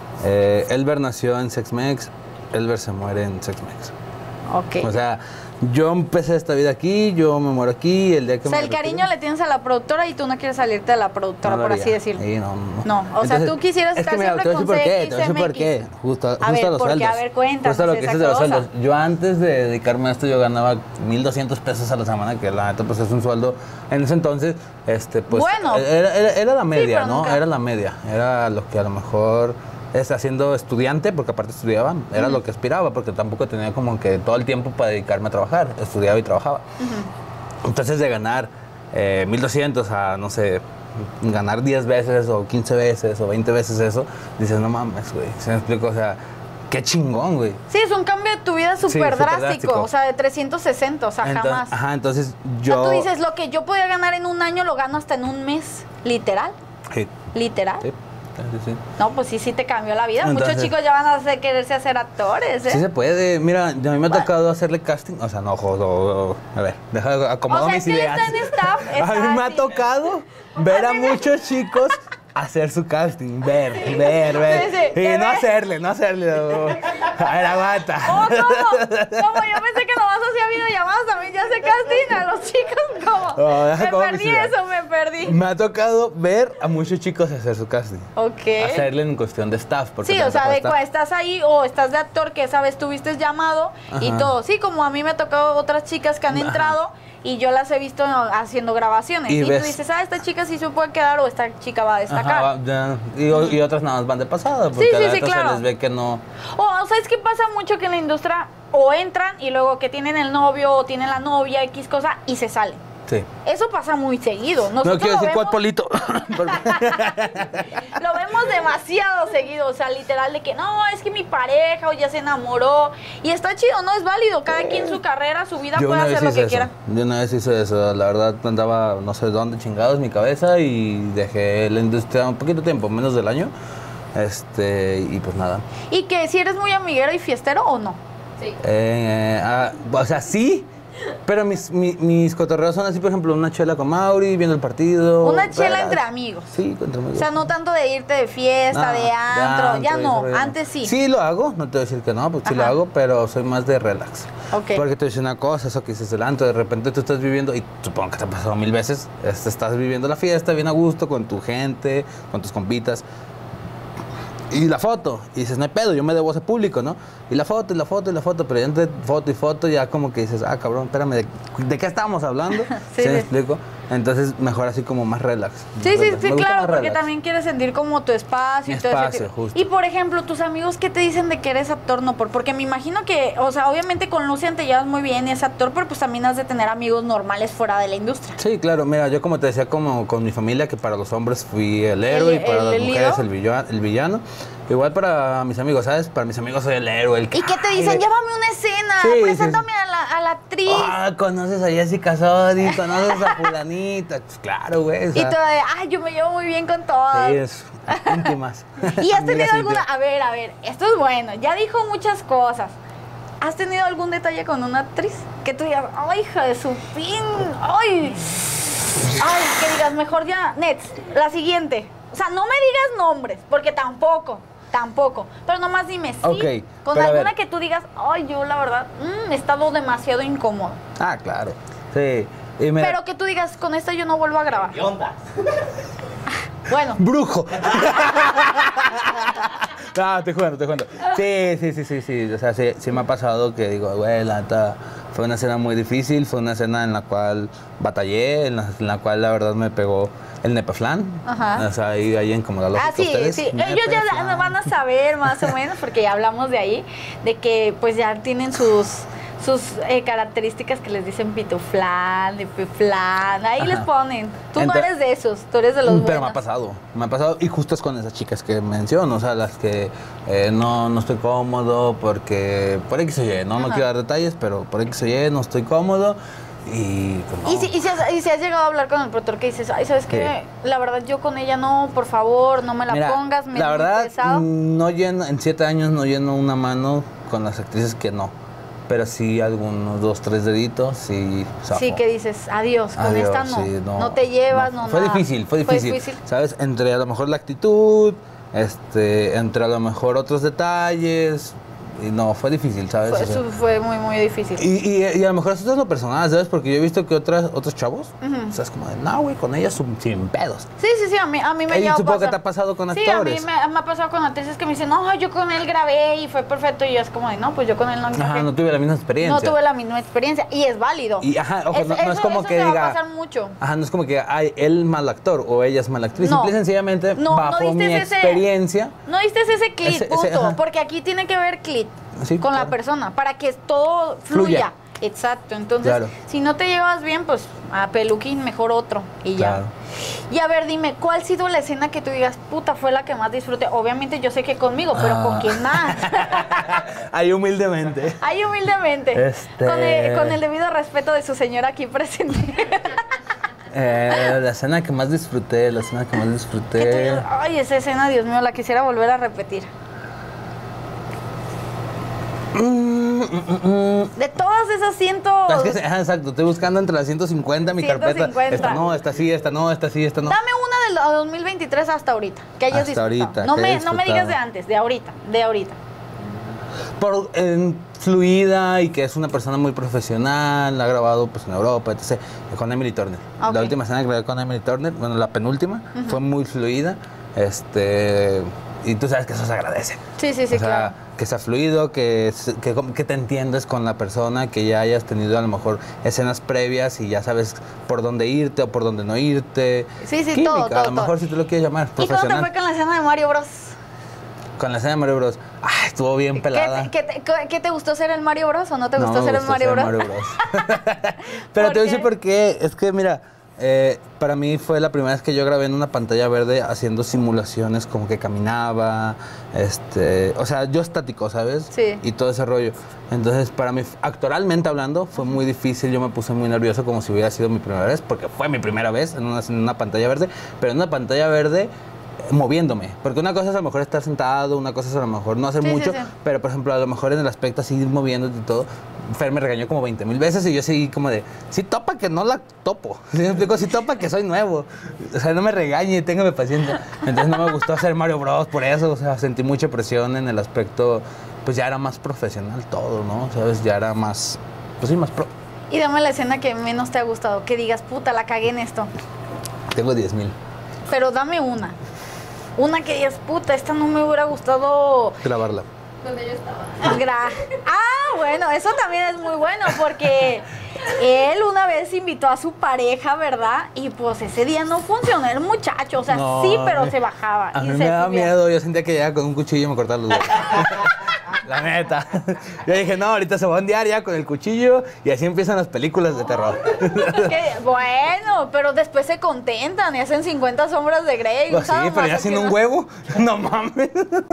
B: Eh, Elber nació en Sexmex, Elber se muere en Sexmex.
A: Ok.
B: O sea, yo empecé esta vida aquí, yo me muero aquí, el día que
A: O sea,
B: me
A: el
B: retire-
A: cariño le tienes a la productora y tú no quieres salirte de la productora,
B: No lo
A: por así
B: haría.
A: decirlo.
B: Sí, no, no.
A: No, o sea, tú quisieras
B: es
A: estar
B: que mira,
A: siempre
B: te voy a decir
A: con
B: por qué,
A: C X,
B: te voy a decir por qué.
A: M X.
B: Justo,
A: A
B: justo
A: ver,
B: a los
A: ¿por qué?
B: sueldos.
A: A ver, cuéntanos
B: Justo a lo que
A: esa
B: dices de los
A: cosa.
B: sueldos. Yo antes de dedicarme a esto, yo ganaba mil doscientos pesos a la semana, que la neta, pues es un sueldo. En ese entonces, este, pues.
A: Bueno.
B: Era, era, era la media,
A: pero
B: ¿no?
A: nunca-
B: Era la media. Era lo que a lo mejor. Está siendo estudiante, porque aparte estudiaba, era lo que aspiraba, porque tampoco tenía como que todo el tiempo para dedicarme a trabajar, estudiaba y trabajaba. Entonces de ganar eh, mil doscientos a, no sé, ganar diez veces o quince veces o veinte veces eso, dices, no mames, güey, ¿se me explico? O sea, qué chingón, güey.
A: Sí, es un cambio de tu vida súper
B: súper
A: drástico,
B: drástico.
A: o sea, de trescientos sesenta, o sea,
B: Entonces-
A: jamás.
B: Ajá, entonces
A: O sea,
B: yo...
A: tú dices, lo que yo podía ganar en un año lo gano hasta en un mes, literal,
B: Sí,
A: literal.
B: sí, sí, sí.
A: No, pues sí, sí te cambió la vida. Muchos
B: Entonces-
A: chicos ya van a hacer, quererse hacer actores, ¿eh?
B: Sí se puede, mira, a mí me ha tocado hacerle casting, o sea, no, jodo, a ver, deja acomodo
A: O sea,
B: mis
A: es que él
B: ideas.
A: está en staff,
B: A
A: está
B: mí me ha
A: así.
B: tocado ver a muchos chicos hacer su casting, ver, ver, ver.
A: Sí, sí,
B: y
A: que
B: no
A: ver.
B: hacerle, no hacerle. no. A ver, aguanta.
A: Oh, ¿cómo? Como yo pensé que nomás hacía videollamadas, también ya se casting a los chicos, como.
B: Oh, deja
A: me
B: como
A: perdí
B: mis ideas.
A: eso, me perdí.
B: Me ha tocado ver a muchos chicos hacer su casting.
A: Ok.
B: Hacerle en cuestión de staff. Porque
A: Sí,
B: me
A: o sea,
B: tocó
A: de
B: staff.
A: cua- estás ahí o estás de actor que esa vez tuviste llamado y
B: Ajá.
A: todo. Sí, como a mí me ha tocado otras chicas que han
B: Ajá.
A: entrado y yo las he visto haciendo grabaciones.
B: Y
A: Y,
B: ves-
A: tú dices, ah, esta chica sí se puede quedar o esta chica va a destacar.
B: Ajá, va, ya. y, o- y otras nada más van de pasada, porque
A: Sí, sí,
B: a la
A: sí,
B: neta
A: claro.
B: se les ve que no...
A: O, ¿sabes qué pasa mucho? Que en la industria o entran y luego que tienen el novio o tienen la novia, X cosa, y se salen.
B: Sí.
A: Eso pasa muy seguido.
B: No
A: Nosotros
B: quiero
A: lo
B: decir cuál
A: vemos-
B: polito.
A: Lo vemos demasiado seguido, o sea, literal de que no, es que mi pareja o ya se enamoró y está chido, no es válido, cada quien su carrera, su vida
B: Yo
A: puede
B: una vez
A: hacer lo
B: hice
A: que
B: eso.
A: quiera.
B: Yo una vez hice eso. La verdad andaba no sé dónde chingados mi cabeza y dejé la industria un poquito tiempo, menos del año. Este, y pues nada.
A: Y que si eres muy amiguero y fiestero o no.
D: Sí.
B: Eh, ah, o sea, sí, pero mis, mi- mis cotorreos son así, por ejemplo, una chela con Mauri, viendo el partido.
A: Una chela
B: ¿verdad?
A: entre amigos.
B: Sí, entre amigos.
A: O sea, no tanto de irte de fiesta,
B: No,
A: de antro, ya
B: y
A: no,
B: ese rollo.
A: antes sí.
B: Sí lo hago, no te voy a decir que no, porque sí lo
A: Ajá.
B: hago, pero soy más de relax.
A: Ok.
B: Porque te dice una cosa, eso que dices del antro, de repente tú estás viviendo, y supongo que te ha pasado mil veces, este, estás viviendo la fiesta bien a gusto con tu gente, con tus compitas. Y la foto, y dices, no hay pedo, yo me debo a ese público, ¿no? Y la foto, y la foto, y la foto, pero ya entre foto y foto ya como que dices, ah, cabrón, espérame, ¿de, de qué estábamos hablando?
A: Sí,
B: ¿Sí me
A: sí.
B: explico? Entonces, mejor así como más relax.
A: Sí, sí,
B: Relax.
A: sí,
B: Me gusta
A: claro,
B: más
A: porque
B: relax.
A: también quieres sentir como tu espacio
B: Mi
A: y todo ese
B: espacio,
A: tipo.
B: justo.
A: Y por ejemplo, tus amigos, ¿qué te dicen de que eres actor? No, por, porque me imagino que, o sea, obviamente con Lucian te llevas muy bien y es actor, pero pues también has de tener amigos normales fuera de la industria.
B: Sí, claro, mira, yo como te decía, como con mi familia, que para los hombres fui el héroe
A: El-
B: y para
A: el-
B: las
A: el
B: mujeres
A: lío.
B: el villano, el villano. Igual para mis amigos, ¿sabes? Para mis amigos soy el héroe, el que...
A: ¿Y qué te
B: ay,
A: dicen?
B: de-
A: Llévame una escena,
B: Sí, sí,
A: preséntame A, la, a la actriz.
B: Ah, conoces a Jessica Sodi, conoces a fulanita. Pues claro, güey. O
A: Y
B: sea,
A: tú de, ay, yo me llevo muy bien con todas.
B: sí, es íntimas.
A: ¿Y has
B: Amigas
A: tenido alguna?
B: íntimas.
A: A ver, a ver, esto es bueno. Ya dijo muchas cosas. ¿Has tenido algún detalle con una actriz? Que tú digas, ay, hija de su pin, ay. Ay, que digas, mejor ya, Nets, la siguiente. O sea, no me digas nombres, porque tampoco, tampoco. Pero nomás dime, sí.
B: Ok,
A: con
B: pero a
A: alguna
B: ver.
A: que tú digas, ay, yo la verdad, mm, he estado demasiado incómodo.
B: Ah, claro. Sí. Y mira,
A: Pero que tú digas, con esta yo no vuelvo a grabar.
C: ¿Qué onda?
A: Bueno,
B: ¡brujo! No, te juro, te juro. Sí, sí, sí, sí, sí. O sea, sí, sí me ha pasado que digo, güey, la neta, fue una escena muy difícil, fue una escena en la cual batallé, en la, en la cual la verdad me pegó el nepeflán.
A: Ajá.
B: O sea, ahí, ahí en como la lógica
A: Ah, sí,
B: ustedes.
A: sí. Ellos ya
B: Nepeflán.
A: la- van a saber más o menos, porque ya hablamos de ahí, de que pues ya tienen sus sus eh, características que les dicen pituflán, nepeflán, ahí
B: Ajá.
A: les ponen. Tú no
B: Ento-
A: eres de esos, tú eres de los
B: Pero me ha
A: buenos.
B: pasado, me ha pasado y justo es con esas chicas que menciono, o sea, las que eh, no, no estoy cómodo porque por X o Y, no, no
A: Ajá.
B: quiero dar detalles, pero por X o Y no estoy cómodo y pues, no.
A: Y si, y, si has, y si has llegado a hablar con el productor que dices, ay, ¿sabes qué? La verdad, yo con ella no, por favor, no me la
B: Mira,
A: pongas, me
B: la
A: es muy
B: verdad,
A: pesado.
B: no lleno, en siete años no lleno una mano con las actrices que no, pero sí algunos dos, tres deditos, sí, zafo.
A: Sí, que dices, adiós, con
B: Adiós,
A: esta no.
B: sí,
A: no. te llevas, no,
B: Fue
A: nada.
B: difícil, fue difícil, ¿sabes? Entre a lo mejor la actitud, este, entre a lo mejor otros detalles, y no, fue difícil, ¿sabes?
A: Fue,
B: O sea,
A: eso fue muy, muy difícil.
B: y, y, y a lo mejor eso es lo personal, ¿sabes? Porque yo he visto que otras, otros chavos,
A: Ujú.
B: o sea, es como de, no, güey, con ellas son sin pedos.
A: Sí, sí, sí, a mí, a mí me
B: Ey,
A: llegó a
B: supongo que
A: pasar.
B: te ha pasado con
A: Sí, a mí
B: actores.
A: me, me ha pasado con actrices que me dicen, no, yo con él grabé y fue perfecto. Y yo es como de, no, pues yo con él no grabé.
B: Ajá, no tuve la misma experiencia.
A: No tuve la misma experiencia y es válido.
B: Y ajá, ojo, no, no es
A: eso-
B: como
A: eso
B: que
A: te
B: diga.
A: va a pasar mucho.
B: Ajá, no es como que ay, él mal actor o ella es mal actriz.
A: No.
B: Simple y sencillamente,
A: No, no
B: bajo
A: diste
B: mi
A: ese-
B: experiencia.
A: No diste ese clic,
B: Ese- ese,
A: punto.
B: ajá.
A: Porque aquí tiene que haber clic
B: Sí,
A: con la
B: claro.
A: persona para que todo fluya.
B: Fluya.
A: Exacto. Entonces,
B: Claro.
A: si no te llevas bien, pues a peluquín, mejor otro. Y
B: Claro.
A: ya. Y a ver, dime, ¿cuál ha sido la escena que tú digas, puta, fue la que más disfruté? Obviamente yo sé que conmigo, pero
B: Ah.
A: ¿con quién más?
B: Ahí humildemente.
A: Ay, humildemente.
B: Este-
A: Con, el, con el debido respeto de su señora aquí presente.
B: Eh, la escena que más disfruté, la escena que más
A: Que tú
B: disfruté.
A: digas, ay, esa escena, Dios mío, la quisiera volver a repetir.
B: Mm, mm, mm, mm.
A: De todas esas ciento...
B: Es que, ajá, exacto, estoy buscando entre las ciento cincuenta mi
A: ciento
B: carpeta.
A: cincuenta.
B: Esta no, esta sí, esta no, esta sí, esta no.
A: Dame una del dos mil veintitrés hasta ahorita, que hayas
B: Hasta
A: disfrutado.
B: ahorita,
A: no,
B: que
A: me,
B: haya
A: no me digas de
B: disfrutado.
A: antes, de ahorita, de ahorita.
B: Por en fluida y que es una persona muy profesional, ha grabado pues en Europa, etcétera. Con Emily Turner.
A: Ok.
B: La última escena que grabé con Emily Turner, bueno, la penúltima, fue muy fluida. Este, y tú sabes que eso se agradece.
A: Sí, sí, sí,
B: o sea,
A: claro.
B: que sea fluido, que, se- que, que te entiendes con la persona, que ya hayas tenido a lo mejor escenas previas y ya sabes por dónde irte o por dónde no irte.
A: Sí, sí,
B: Química,
A: todo, todo,
B: a lo mejor
A: todo.
B: si tú lo quieres llamar,
A: ¿Y cómo te
B: profesional.
A: fue con la escena de Mario Bros?
B: Con la escena de Mario Bros. Ay, estuvo bien
A: ¿Qué
B: pelada.
A: te, qué te- qué- qué te gustó ser el Mario Bros o no te
B: No
A: gustó
B: me
A: ser el
B: gustó
A: Mario
B: ser
A: Bros?
B: Mario Bros. Pero
A: ¿Por
B: te voy a decir
A: qué?
B: por qué. Es que, mira, eh, para mí fue la primera vez que yo grabé en una pantalla verde haciendo simulaciones como que caminaba, este, o sea, yo estático, ¿sabes?
A: Sí.
B: Y todo ese rollo. Entonces, para mí, actoralmente hablando, fue muy difícil. Yo me puse muy nervioso como si hubiera sido mi primera vez, porque fue mi primera vez en una, en una pantalla verde, pero en una pantalla verde moviéndome, porque una cosa es a lo mejor estar sentado, una cosa es a lo mejor no hacer
A: Sí, sí,
B: mucho,
A: sí.
B: pero por ejemplo a lo mejor en el aspecto así ir moviéndote y todo, Fer me regañó como veinte mil veces y yo seguí como de, sí topa que no la topo, ¿sí me explico? Sí topa que soy nuevo, o sea, no me regañe, téngame paciencia. Entonces no me gustó hacer Mario Bros por eso, o sea, sentí mucha presión en el aspecto, pues ya era más profesional todo, ¿no? ¿Sabes? Ya era más, pues sí, más pro.
A: Y dame la escena que menos te ha gustado, que digas, puta, la cagué en esto.
B: Tengo diez mil.
A: Pero dame una. Una que digas, puta, esta no me hubiera gustado
B: Grabarla.
D: Donde yo estaba.
A: gra- Ah, bueno, eso también es muy bueno porque él una vez invitó a su pareja, ¿verdad? Y pues ese día no funcionó el muchacho, o sea,
B: No,
A: sí, pero
B: me-
A: se bajaba.
B: A
A: y
B: mí
A: se
B: me daba
A: subía.
B: miedo, yo sentía que llegaba con un cuchillo y me cortaba los dedos. La neta. Yo dije, no, ahorita se va a ondear ya con el cuchillo y así empiezan las películas de terror.
A: Que, bueno, pero después se contentan y hacen cincuenta sombras de Grey.
B: Pues sí, pero ya haciendo un huevo, no mames.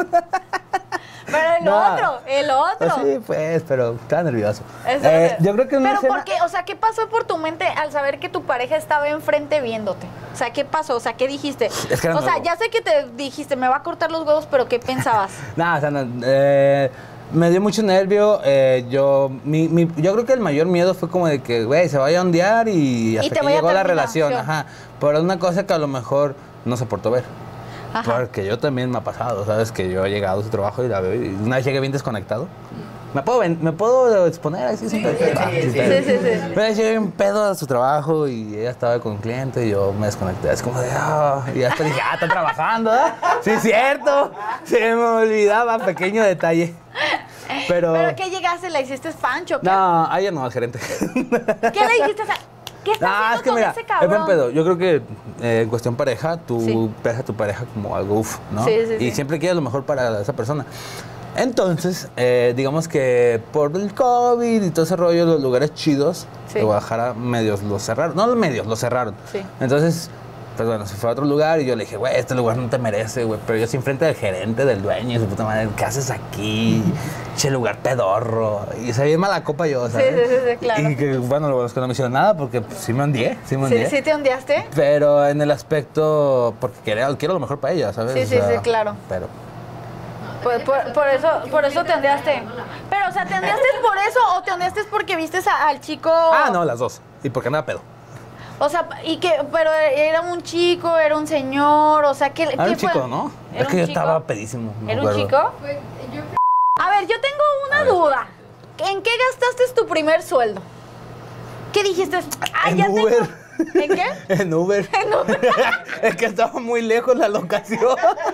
A: Pero el
B: No.
A: otro, el otro.
B: Pues sí, pues, pero estaba nervioso.
A: Eso
B: Eh,
A: es-
B: yo creo que una
A: Pero
B: escena-
A: ¿por qué? O sea, ¿qué pasó por tu mente al saber que tu pareja estaba enfrente viéndote? O sea, ¿qué pasó? O sea, ¿qué dijiste?
B: Es que era
A: o sea,
B: nuevo.
A: ya sé que te dijiste, me va a cortar los huevos, pero ¿qué pensabas?
B: Nada, o sea, no, eh, me dio mucho nervio. eh, yo, mi, mi- yo creo que el mayor miedo fue como de que, güey, se vaya a ondear y hasta
A: te
B: que
A: vaya a
B: llegó la
A: terminar,
B: relación.
A: sí.
B: Ajá. Pero una cosa que a lo mejor no soportó ver.
A: Ajá.
B: Porque yo también me ha pasado, ¿sabes? Que yo he llegado a su trabajo y la veo y una vez llegué bien desconectado. ¿Me puedo, ven- ¿me puedo exponer así? sin pedo? Ah,
C: sí,
B: sin
C: sí.
B: pedo.
A: Sí, sí, sí.
B: Una vez llegué bien pedo a su trabajo y ella estaba con un cliente y yo me desconecté. Es como de, ah, y hasta dije, ah, está trabajando, ¿eh? Sí, es cierto. Se me olvidaba, pequeño detalle. Pero,
A: ¿Pero qué llegaste? ¿Le hiciste pancho? ¿Qué,
B: no, a ella no, al gerente.
A: ¿Qué le dijiste? O sea, ¿qué estás
B: No,
A: haciendo
B: es que
A: con
B: mira,
A: ese
B: es
A: cabrón?
B: buen pedo. Yo creo que eh, en cuestión pareja, tú
A: Sí.
B: ves a tu pareja como algo uff, ¿no?
A: Sí, sí,
B: y
A: sí.
B: siempre quieres lo mejor para esa persona. Entonces, eh, digamos que por el COVID y todo ese rollo, los lugares chidos
A: Sí.
B: de Guadalajara, medios los cerraron. No los medios, los cerraron.
A: Sí.
B: Entonces, pues bueno, se fue a otro lugar y yo le dije, güey, este lugar no te merece, güey. Pero yo sí enfrente del gerente, del dueño, y su puta madre, ¿qué haces aquí? Che, lugar pedorro. Y se veía mala copa yo, ¿sabes?
A: sí, sí, sí, claro.
B: Y que, bueno, los que no me hicieron nada porque pues, sí me ondeé, sí me
A: ¿Sí,
B: ondeé.
A: ¿Sí te ondeaste?
B: Pero en el aspecto, porque quiero, quiero lo mejor para ella, ¿sabes?
A: Sí,
B: O
A: sí,
B: sea,
A: sí, claro.
B: Pero,
A: Por, por- por eso, por eso te ondeaste. Pero, o sea, ¿te ondeaste por eso o te ondeaste porque viste a- al chico?
B: ah, no, las dos. Y porque nada pedo.
A: O sea, y que, pero era un chico, era un señor, o sea, ¿qué,
B: Era
A: qué
B: un chico,
A: fue?
B: ¿no?
A: ¿Era
B: Es que
A: un
B: yo
A: chico?
B: estaba pedísimo. no me
A: ¿Era un
B: acuerdo.
A: chico?
D: Pues yo
A: A ver, yo tengo una duda. ¿En qué gastaste tu primer sueldo? ¿Qué dijiste? Ah,
B: En
A: ya
B: Uber.
A: tengo. ¿En qué?
B: En Uber.
A: En Uber.
B: Es que estaba muy lejos la locación.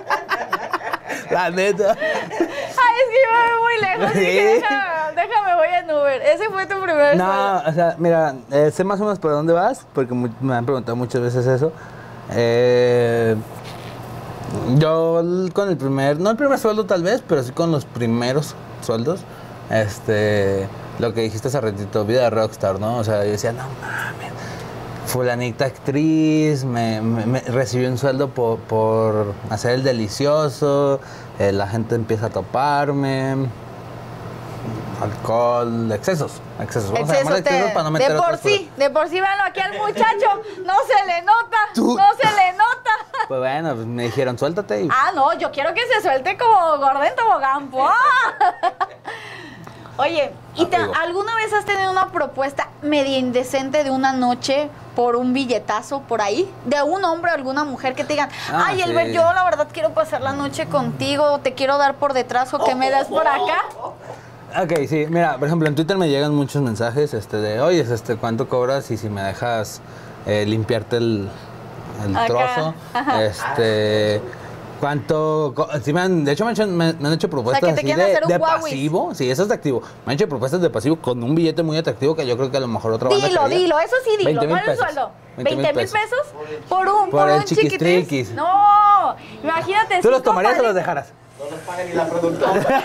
B: La neta.
A: Ay, es que yo me voy muy lejos. y dije,
B: Sí.
A: déjame, déjame, voy en Uber. Ese fue tu primer
B: No,
A: sueldo.
B: o sea, mira, eh, sé más o menos por dónde vas, porque mu- me han preguntado muchas veces eso. Eh, yo l- con el primer, no el primer sueldo tal vez, pero sí con los primeros sueldos, este, lo que dijiste hace ratito, vida de rockstar, ¿no? O sea, yo decía, no mames, fulanita actriz, me, me- me recibió un sueldo por, por hacer el delicioso, eh, la gente empieza a toparme. Alcohol, excesos, excesos. Vamos a
A: Exceso
B: llamarle
A: te-
B: excesos para no meter
A: de por
B: otras
A: sí, de por sí, véanlo aquí al muchacho. No se le nota,
B: Tú-
A: no se le nota.
B: cosas. Pues bueno, pues me dijeron, suéltate. Y
A: Ah, no, yo quiero que se suelte como gorda en tobogán. ¡Pua! Oye, ¿y te-
B: Amigo.
A: alguna vez has tenido una propuesta medio indecente de una noche por un billetazo por ahí? De un hombre o alguna mujer que te digan,
B: Ah,
A: ay,
B: sí.
A: Elber, yo la verdad quiero pasar la noche contigo, te quiero dar por detrás o que me das por acá.
B: Ok, sí, mira, por ejemplo, en Twitter me llegan muchos mensajes este, de, oye, este, ¿cuánto cobras? Y si me dejas eh, limpiarte el, el
A: Acá,
B: trozo,
A: ajá.
B: este, ¿cuánto? co- Sí me han, de hecho, me han hecho, me, me han hecho propuestas
A: te
B: así
A: quieren
B: de,
A: hacer un
B: de
A: Huawei.
B: pasivo. Sí, eso es de activo. Me han hecho propuestas de pasivo con un billete muy atractivo que yo creo que a lo mejor otra banda
A: Dilo,
B: quería.
A: dilo, eso sí, dilo.
B: veinte mil
A: ¿Cuál es el
B: pesos.
A: sueldo?
B: veinte
A: ¿veinte mil pesos? Por un,
B: Por
A: por
B: el
A: un chiquitriz.
B: chiquistriquis.
A: No, imagínate.
B: ¿Tú los
A: cinco
B: tomarías o los
A: palitos.
B: dejaras?
C: No nos paga ni la productora.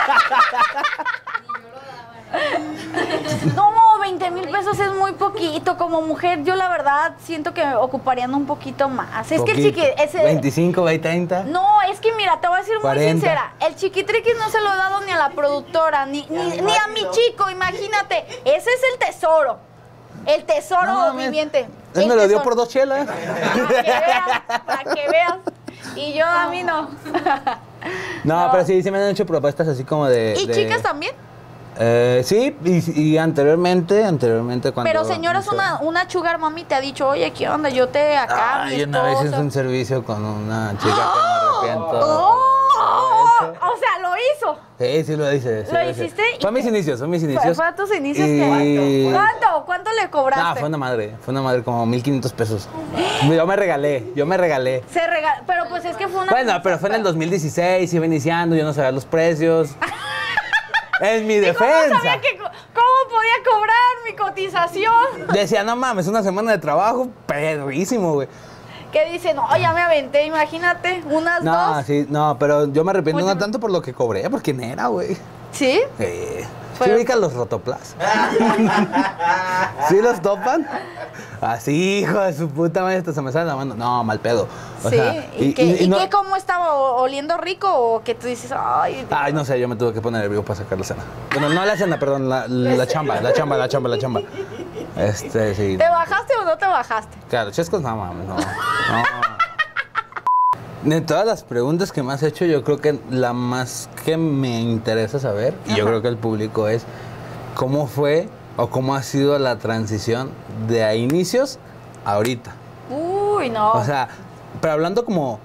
A: No, veinte mil pesos es muy poquito. Como mujer, yo la verdad siento que ocuparían un poquito más. Es que el
B: Poquito.
A: chiqui... Ese,
B: veinticinco, veinte, treinta.
A: No, es que mira, te voy a decir muy
B: cuarenta.
A: sincera. El chiquitriquis no se lo he dado ni a la productora, ni, ni,
C: Ni a mi
A: ni a mi
C: marido.
A: chico, imagínate. Ese es el tesoro. El tesoro
B: No mames.
A: viviente.
B: Él
A: El
B: me lo dio
A: tesoro.
B: por dos chelas.
A: Para que veas, para que veas. Y yo a mí no.
B: No,
A: No.
B: pero sí, sí me han hecho propuestas así como de...
A: ¿Y
B: de-
A: chicas también?
B: Eh, sí, y, y anteriormente, anteriormente cuando...
A: Pero señoras,
B: no sé.
A: una, una sugar mami te ha dicho, oye, ¿qué onda? Yo te acá, mi
B: Ay, una vez hice
A: esposa.
B: un servicio con una chica que me arrepiento.
A: ¡Oh! o sea, lo hizo.
B: Sí, sí lo hice. Sí
A: ¿Lo
B: hice.
A: hiciste?
B: Fue a mis inicios, fue a mis inicios.
A: ¿Fue a tus inicios?
B: Y-
A: ¿Qué? ¿Cuánto? ¿Cuánto le cobraste?
B: No, fue una madre, fue una madre como mil quinientos pesos. Yo me regalé, yo me regalé.
A: Se regaló, pero pues es que fue una...
B: Bueno, pero fue en el dos mil dieciséis, iba iniciando, yo no sabía los precios. En mi
A: ¿Y cómo
B: defensa.
A: sabía que, co- cómo podía cobrar mi cotización?
B: Decía, no mames, una semana de trabajo, perrísimo, güey.
A: Que dice, no, ya me aventé, imagínate, unas
B: No,
A: dos.
B: sí, no, pero yo me arrepiento
A: Oye,
B: no tanto por lo que cobré, porque quién era, güey.
A: ¿Sí?
B: Eh, ¿Sí
A: Pero-
B: ubican los rotoplas? ¿Sí los topan? Así, hijo de su puta madre, hasta se me sale la mano. No, mal pedo. O
A: Sí.
B: sea,
A: ¿Y, qué, y
B: no-
A: qué, cómo estaba? ¿O- ¿Oliendo rico o que tú dices, ay,
B: Ay, no sé, yo me tuve que poner el vivo para sacar la cena. Bueno, no la cena, perdón, la, la chamba, la chamba, la chamba, la chamba. Este, sí.
A: ¿te bajaste o no te bajaste?
B: Claro, chescos, no mames, no. No. De todas las preguntas que me has hecho, yo creo que la más que me interesa saber, y yo
A: Ajá.
B: creo que el público es, ¿cómo fue o cómo ha sido la transición de a inicios a ahorita?
A: Uy, no.
B: O sea, pero hablando como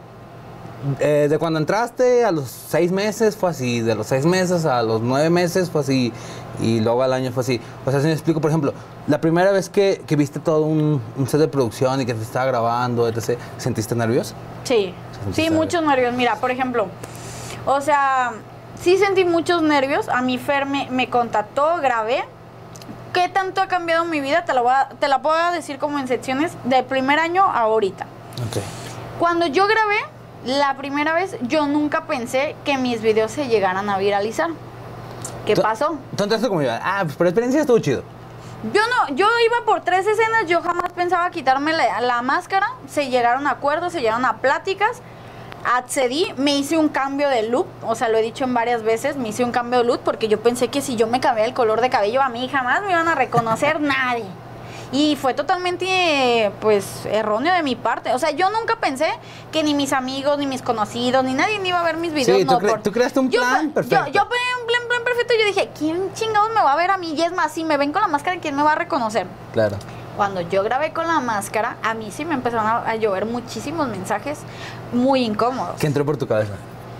B: eh, de cuando entraste a los seis meses fue así, de los seis meses a los nueve meses fue así, y luego al año fue así. O sea, si me explico, por ejemplo, la primera vez que, que viste todo un, un set de producción y que te estaba grabando, etcétera, ¿sentiste nervios?
A: Sí,
B: sentiste
A: sí,
B: nervios?
A: muchos nervios. Mira, por ejemplo, o sea, sí sentí muchos nervios. A mí Fer me, me contactó, grabé. ¿Qué tanto ha cambiado mi vida? Te, lo voy a- te la puedo decir como en secciones del primer año a ahorita.
B: Ok.
A: Cuando yo grabé, la primera vez, yo nunca pensé que mis videos se llegaran a viralizar. ¿Qué
B: Tú-
A: pasó?
B: Tú entraste como yo, ah, pues por experiencia estuvo chido.
A: Yo no, yo iba por tres escenas, yo jamás pensaba quitarme la, la máscara, se llegaron a acuerdos, se llegaron a pláticas, accedí, me hice un cambio de look, o sea, lo he dicho en varias veces, me hice un cambio de look porque yo pensé que si yo me cambiaba el color de cabello a mí jamás me iban a reconocer nadie. Y fue totalmente, pues, erróneo de mi parte. O sea, yo nunca pensé que ni mis amigos, ni mis conocidos, ni nadie iba a ver mis videos.
B: Sí, tú
A: no,
B: cre-
A: por-
B: tú creaste un
A: Yo-
B: plan
A: yo,
B: perfecto.
A: Yo, creé un plan, plan perfecto. Yo dije, ¿quién chingados me va a ver a mí? Y es más, si me ven con la máscara, ¿quién me va a reconocer?
B: Claro.
A: Cuando yo grabé con la máscara, a mí sí me empezaron a, a llover muchísimos mensajes muy incómodos.
B: ¿Qué entró por tu cabeza?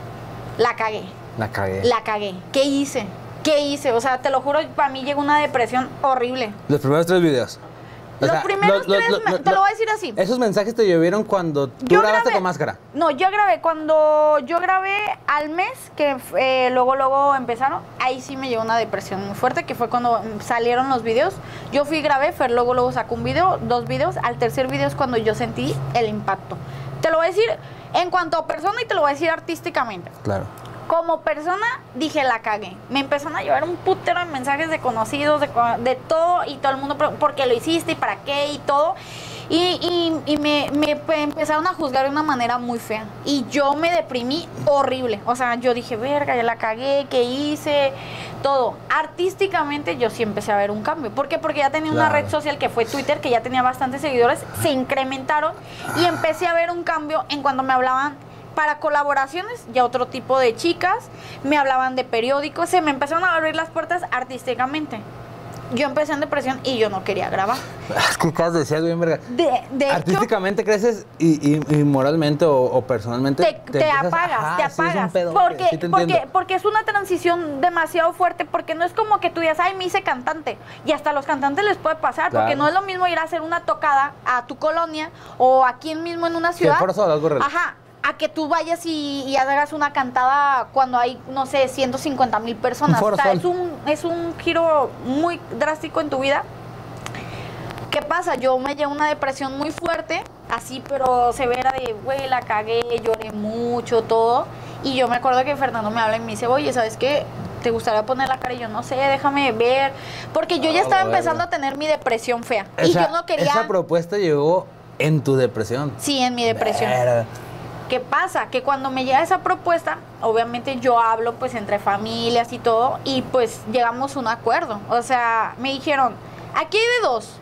A: La cagué,
B: La cagué.
A: la cagué. ¿Qué hice? ¿Qué hice? O sea, te lo juro, para mí llegó una depresión horrible.
B: Los primeros tres videos. O
A: Los
B: sea,
A: primeros
B: lo- lo-
A: tres,
B: lo-
A: me-
B: lo-
A: te lo voy a decir así.
B: Esos mensajes te llovieron cuando tú
A: Yo
B: grabaste
A: grabé-
B: con máscara.
A: No, yo grabé cuando yo grabé al mes, que eh, luego luego empezaron, ahí sí me llegó una depresión muy fuerte, que fue cuando mm, salieron los videos. Yo fui y grabé, Fer luego luego sacó un video, dos videos, al tercer video es cuando yo sentí el impacto. Te lo voy a decir en cuanto a persona y te lo voy a decir artísticamente.
B: Claro.
A: Como persona, dije, la cagué. Me empezaron a llevar un putero de mensajes de conocidos, de, co- de todo, y todo el mundo, pero, ¿por qué lo hiciste y para qué? Y todo. Y, y- y me, me pe- empezaron a juzgar de una manera muy fea. Y yo me deprimí horrible. O sea, yo dije, verga, ya la cagué, ¿qué hice? Todo. Artísticamente yo sí empecé a ver un cambio. ¿Por qué? Porque ya tenía una
B: Claro.
A: red social que fue Twitter, que ya tenía bastantes seguidores, se incrementaron y empecé a ver un cambio en cuando me hablaban para colaboraciones, ya otro tipo de chicas, me hablaban de periódicos, se me empezaron a abrir las puertas artísticamente. Yo empecé en depresión y yo no quería grabar.
B: Es que acabas de decir algo bien verga.
A: De, de hecho,
B: Artísticamente creces y, y- y moralmente o, o personalmente
A: te, te
B: empiezas-
A: apagas,
B: ajá,
A: te
B: sí, es un
A: apagas.
B: pedo,
A: porque,
B: sí te
A: porque,
B: entiendo.
A: porque es una transición demasiado fuerte, porque no es como que tú digas, ay, me hice cantante. Y hasta a los cantantes les puede pasar, porque
B: Claro.
A: no es lo mismo ir a hacer una tocada a tu colonia o aquí mismo en una
B: Sí,
A: ciudad.
B: Foro Sol, algo real.
A: Ajá. A que tú vayas y, y hagas una cantada cuando hay, no sé, ciento cincuenta mil personas.
B: Un Foro
A: O sea,
B: Sol.
A: es un, es un giro muy drástico en tu vida. ¿Qué pasa? Yo me llevé una depresión muy fuerte, así, pero severa de, güey, la cagué, lloré mucho, todo. Y yo me acuerdo que Fernando me habla y me dice, oye, ¿sabes qué? ¿Te gustaría poner la cara? Y yo, no sé, déjame ver. Porque yo ya
B: Ah,
A: estaba
B: bueno.
A: empezando a tener mi depresión fea. Y
B: Esa-
A: yo no quería...
B: Esa propuesta llegó en tu depresión.
A: Sí, en mi depresión.
B: Verga.
A: ¿Qué pasa? Que cuando me llega esa propuesta, obviamente yo hablo pues entre familias y todo, y pues llegamos a un acuerdo. O sea, me dijeron, aquí hay de dos,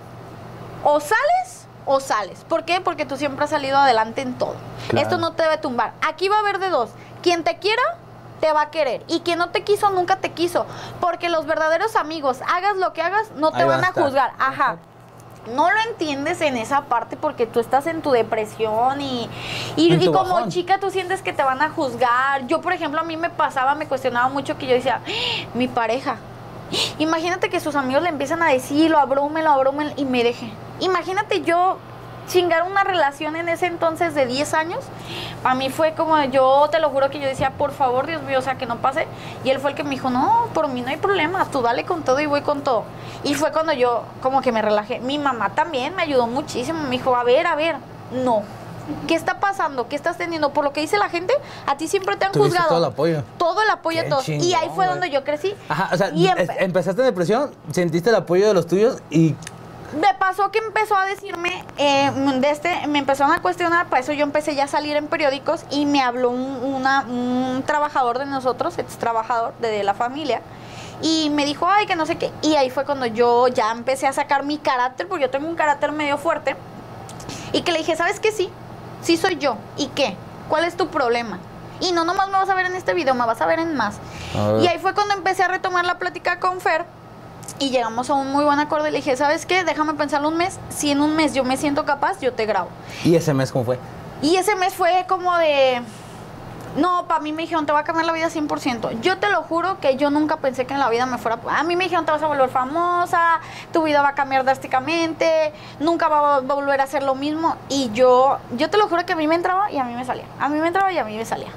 A: o sales o sales. ¿Por qué? Porque tú siempre has salido adelante en todo.
B: Claro.
A: Esto no te debe tumbar. Aquí va a haber de dos. Quien te quiera, te va a querer. Y quien no te quiso, nunca te quiso. Porque los verdaderos amigos, hagas lo que hagas, no te
B: Ahí
A: van
B: van a
A: a
B: estar.
A: juzgar. Ajá. no lo entiendes en esa parte porque tú estás en tu depresión y, y,
B: En
A: y
B: tu
A: como
B: bajón.
A: chica tú sientes que te van a juzgar. Yo, por ejemplo, a mí me pasaba, me cuestionaba mucho que yo decía, ¡Ah! Mi pareja, imagínate que sus amigos le empiezan a decir, lo abrumen, lo abrumen y me deje. Imagínate yo chingar una relación en ese entonces de diez años. Para mí fue como, yo te lo juro que yo decía, por favor, Dios mío, o sea, que no pase. Y él fue el que me dijo, no, por mí no hay problema, tú dale con todo y voy con todo. Y fue cuando yo como que me relajé. Mi mamá también me ayudó muchísimo, me dijo, a ver, a ver, no. ¿Qué está pasando? ¿Qué estás teniendo? Por lo que dice la gente, a ti siempre te han
B: Tuviste
A: juzgado.
B: todo el apoyo.
A: Todo el apoyo
B: Qué
A: a todos.
B: chingón,
A: Y ahí fue
B: güey.
A: donde yo crecí.
B: Ajá, o sea,
A: Y
B: es-
A: empe-
B: empezaste en depresión, sentiste el apoyo de los tuyos y
A: Me pasó que empezó a decirme, eh, de este, me empezaron a cuestionar, para eso yo empecé ya a salir en periódicos y me habló un, una- un trabajador de nosotros, ex trabajador de la familia, y me dijo, ay, que no sé qué. Y ahí fue cuando yo ya empecé a sacar mi carácter, porque yo tengo un carácter medio fuerte, y que le dije, ¿sabes qué? Sí, sí soy yo. ¿Y qué? ¿Cuál es tu problema? Y no nomás me vas a ver en este video, me vas a ver en más.
B: A ver.
A: Y ahí fue cuando empecé a retomar la plática con Fer. Y llegamos a un muy buen acuerdo y le dije, ¿sabes qué? Déjame pensarlo un mes. Si en un mes yo me siento capaz, yo te grabo.
B: ¿Y ese mes cómo fue?
A: Y ese mes fue como de... No, para mí me dijeron, te va a cambiar la vida cien por ciento. Yo te lo juro que yo nunca pensé que en la vida me fuera... A mí me dijeron, te vas a volver famosa, tu vida va a cambiar drásticamente, nunca va a volver a ser lo mismo. Y yo, yo te lo juro que a mí me entraba y a mí me salía. A mí me entraba y a mí me salía.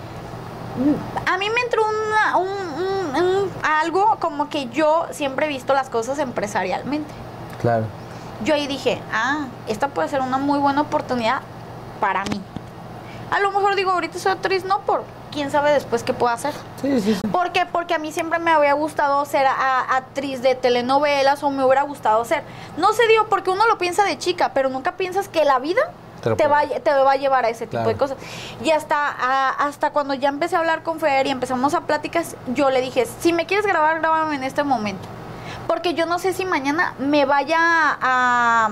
A: A mí me entró una- un, un- un- algo como que yo siempre he visto las cosas empresarialmente.
B: Claro.
A: Yo ahí dije, ah, esta puede ser una muy buena oportunidad para mí. A lo mejor digo, ahorita soy actriz, no, por quién sabe después qué puedo hacer.
B: Sí, sí, sí.
A: ¿Por qué? Porque a mí siempre me había gustado ser a- actriz de telenovelas o me hubiera gustado ser. No se dio porque uno lo piensa de chica, pero nunca piensas que la vida
B: Te lo
A: te va,
B: puede.
A: te va a llevar a ese tipo
B: Claro.
A: de cosas. Y hasta, a- hasta cuando ya empecé a hablar con Fer y empezamos a pláticas, yo le dije, si me quieres grabar, grábame en este momento. Porque yo no sé si mañana me vaya a,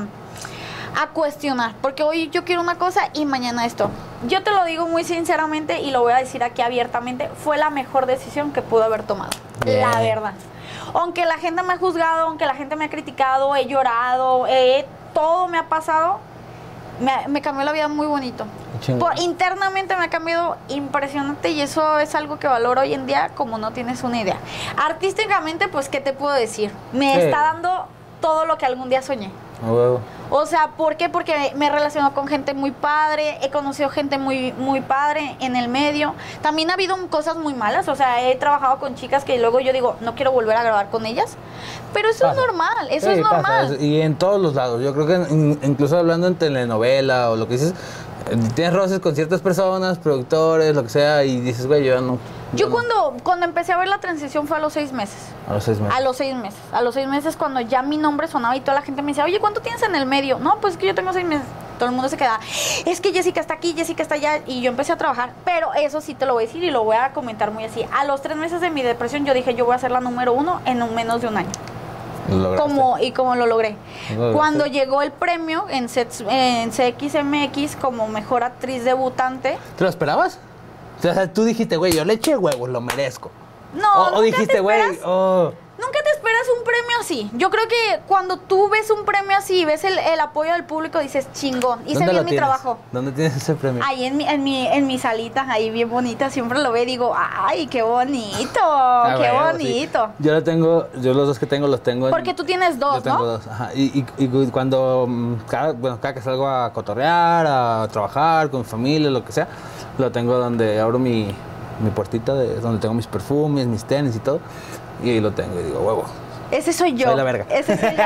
A: a cuestionar. Porque hoy yo quiero una cosa y mañana esto. Yo te lo digo muy sinceramente y lo voy a decir aquí abiertamente, fue la mejor decisión que pude haber tomado.
B: Bien.
A: La verdad. Aunque la gente me ha juzgado, aunque la gente me ha criticado, he llorado, he- todo me ha pasado, me, me cambió la vida muy bonito.
B: Qué chingón.
A: Por, internamente me ha cambiado impresionante y eso es algo que valoro hoy en día como no tienes una idea. Artísticamente, pues, ¿qué te puedo decir? Me
B: Sí.
A: está dando todo lo que algún día soñé.
B: A huevo.
A: O sea, ¿por qué? Porque me he relacionado con gente muy padre, he conocido gente muy, muy padre en el medio. También ha habido cosas muy malas, o sea, he trabajado con chicas que luego yo digo, no quiero volver a grabar con ellas. Pero eso
B: Pasa.
A: es normal, eso
B: Sí,
A: es
B: pasa,
A: normal.
B: es- y en todos los lados. Yo creo que in- incluso hablando en telenovela o lo que dices, eh, tienes roces con ciertas personas, productores, lo que sea, y dices, güey, yo ya no.
A: Yo
B: no.
A: cuando, cuando empecé a ver la transición fue a los seis meses.
B: A los seis meses.
A: A los seis meses. A los seis meses cuando ya mi nombre sonaba y toda la gente me decía, oye, ¿cuánto tienes en el medio? No, pues es que yo tengo seis meses. Todo el mundo se quedaba, es que Jessica está aquí, Jessica está allá. Y yo empecé a trabajar. Pero eso sí te lo voy a decir y lo voy a comentar muy así. A los tres meses de mi depresión yo dije, yo voy a ser la número uno en un menos de un año.
B: Lo lograste.
A: Como, y como lo logré.
B: Lo lograste.
A: Cuando llegó el premio en, Sets- en C X M X como mejor actriz debutante,
B: ¿Te lo esperabas? O sea, tú dijiste, güey, yo le eché huevos, lo merezco.
A: no,
B: o, o
A: nunca te
B: dijiste, güey,
A: esperas-
B: oh.
A: Nunca te esperas un premio así. Yo creo que cuando tú ves un premio así y ves el, el apoyo del público, dices, chingón, hice
B: ¿Dónde lo
A: bien mi
B: tienes?
A: trabajo.
B: ¿Dónde tienes ese premio?
A: Ahí en mi, en mi, en mi salita, ahí bien bonita, siempre lo veo y digo, ay, qué bonito,
B: Ah,
A: qué
B: bueno, sí.
A: bonito.
B: Yo lo tengo, yo los dos que tengo los tengo en...
A: Porque tú tienes dos,
B: Yo tengo
A: ¿no?
B: dos, ajá. Y, y- y cuando, mm, cada, bueno, cada que salgo a cotorrear, a trabajar con mi familia, lo que sea, lo tengo donde abro mi, mi puertita, de, donde tengo mis perfumes, mis tenis y todo, y ahí lo tengo y digo, huevo.
A: Ese soy yo.
B: Soy la verga.
A: Ese soy yo.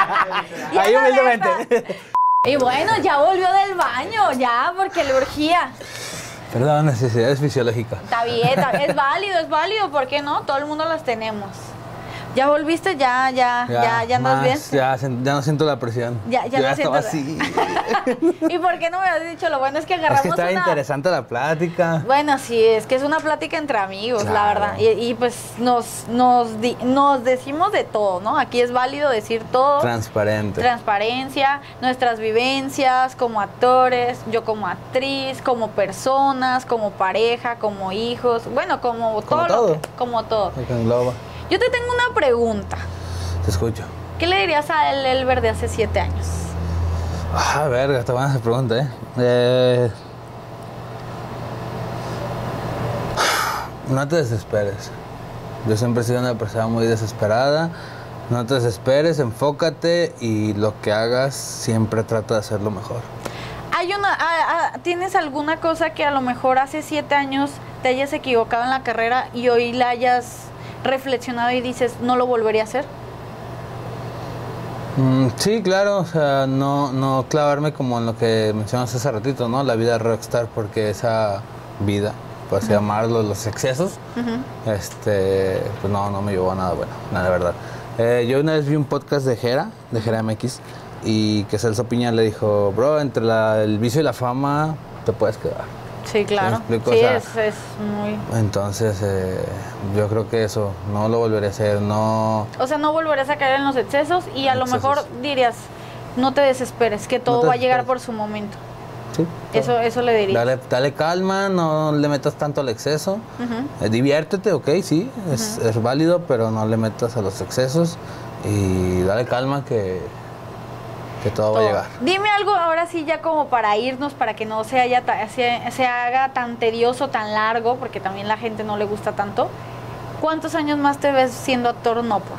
A: Ya
B: Ahí
A: no
B: humildemente.
A: deja. Y bueno, ya volvió del baño, ya, porque le urgía.
B: Perdón, necesidades fisiológicas.
A: Está bien, está- es válido, es válido, ¿por qué no? Todo el mundo las tenemos. ¿Ya volviste? ¿Ya, ya, ya, ya, andas
B: más,
A: bien?
B: Ya, sen- ya no siento la presión.
A: Ya- ya
B: Yo
A: no
B: estaba
A: sientes-
B: así.
A: ¿Y por qué no me has dicho? Lo bueno es que
B: Es
A: agarramos
B: que estaba
A: una...
B: interesante la plática.
A: Bueno, sí, es que es una plática entre amigos, la
B: Claro.
A: verdad. Y, y, pues nos, nos, di- nos decimos de todo, ¿no? Aquí es válido decir todo.
B: Transparente.
A: Transparencia, nuestras vivencias como actores, yo como actriz, como personas, como pareja, como hijos, bueno, como todo.
B: Como
A: lo
B: todo.
A: que- como todo.
B: Lo que engloba.
A: Yo te tengo una pregunta.
B: Te escucho.
A: ¿Qué le dirías a el Elber de hace siete años?
B: Ah, verga, esta buena pregunta, ¿eh? eh No te desesperes. Yo siempre he sido una persona muy desesperada. No te desesperes, enfócate y lo que hagas siempre trata de hacerlo mejor.
A: Hay una, a, a, ¿Tienes alguna cosa que a lo mejor hace siete años te hayas equivocado en la carrera y hoy la hayas reflexionado y dices, no lo volvería a hacer?
B: Mm, sí, claro, o sea, no, no clavarme como en lo que mencionas hace ratito, ¿no? La vida rockstar, porque esa vida, por así uh-huh. llamarlo, los excesos, uh-huh. este, pues no, no me llevó a nada bueno, nada de verdad. Eh, yo una vez vi un podcast de Jera, de Jera M X, y que Celso Piña le dijo, bro, entre la, el vicio y la fama te puedes quedar.
A: Sí, claro.
B: ¿Me explico?
A: Sí,
B: o sea,
A: es, es muy...
B: Entonces, eh, yo creo que eso, no lo volveré a hacer, no...
A: O sea, no volverás a caer en los excesos y a
B: excesos.
A: lo mejor dirías, no te desesperes, que todo
B: no
A: va a llegar por su momento.
B: Sí.
A: Eso, eso le diría.
B: Dale, dale calma, no le metas tanto al exceso. Uh-huh. eh, diviértete, ok, sí, es, uh-huh. es válido, pero no le metas a los excesos y dale calma que... que todo, todo va a llegar.
A: Dime algo ahora sí ya como para irnos, para que no se, haya se, se haga tan tedioso, tan largo, porque también la gente no le gusta tanto. ¿Cuántos años más te ves siendo actor no por?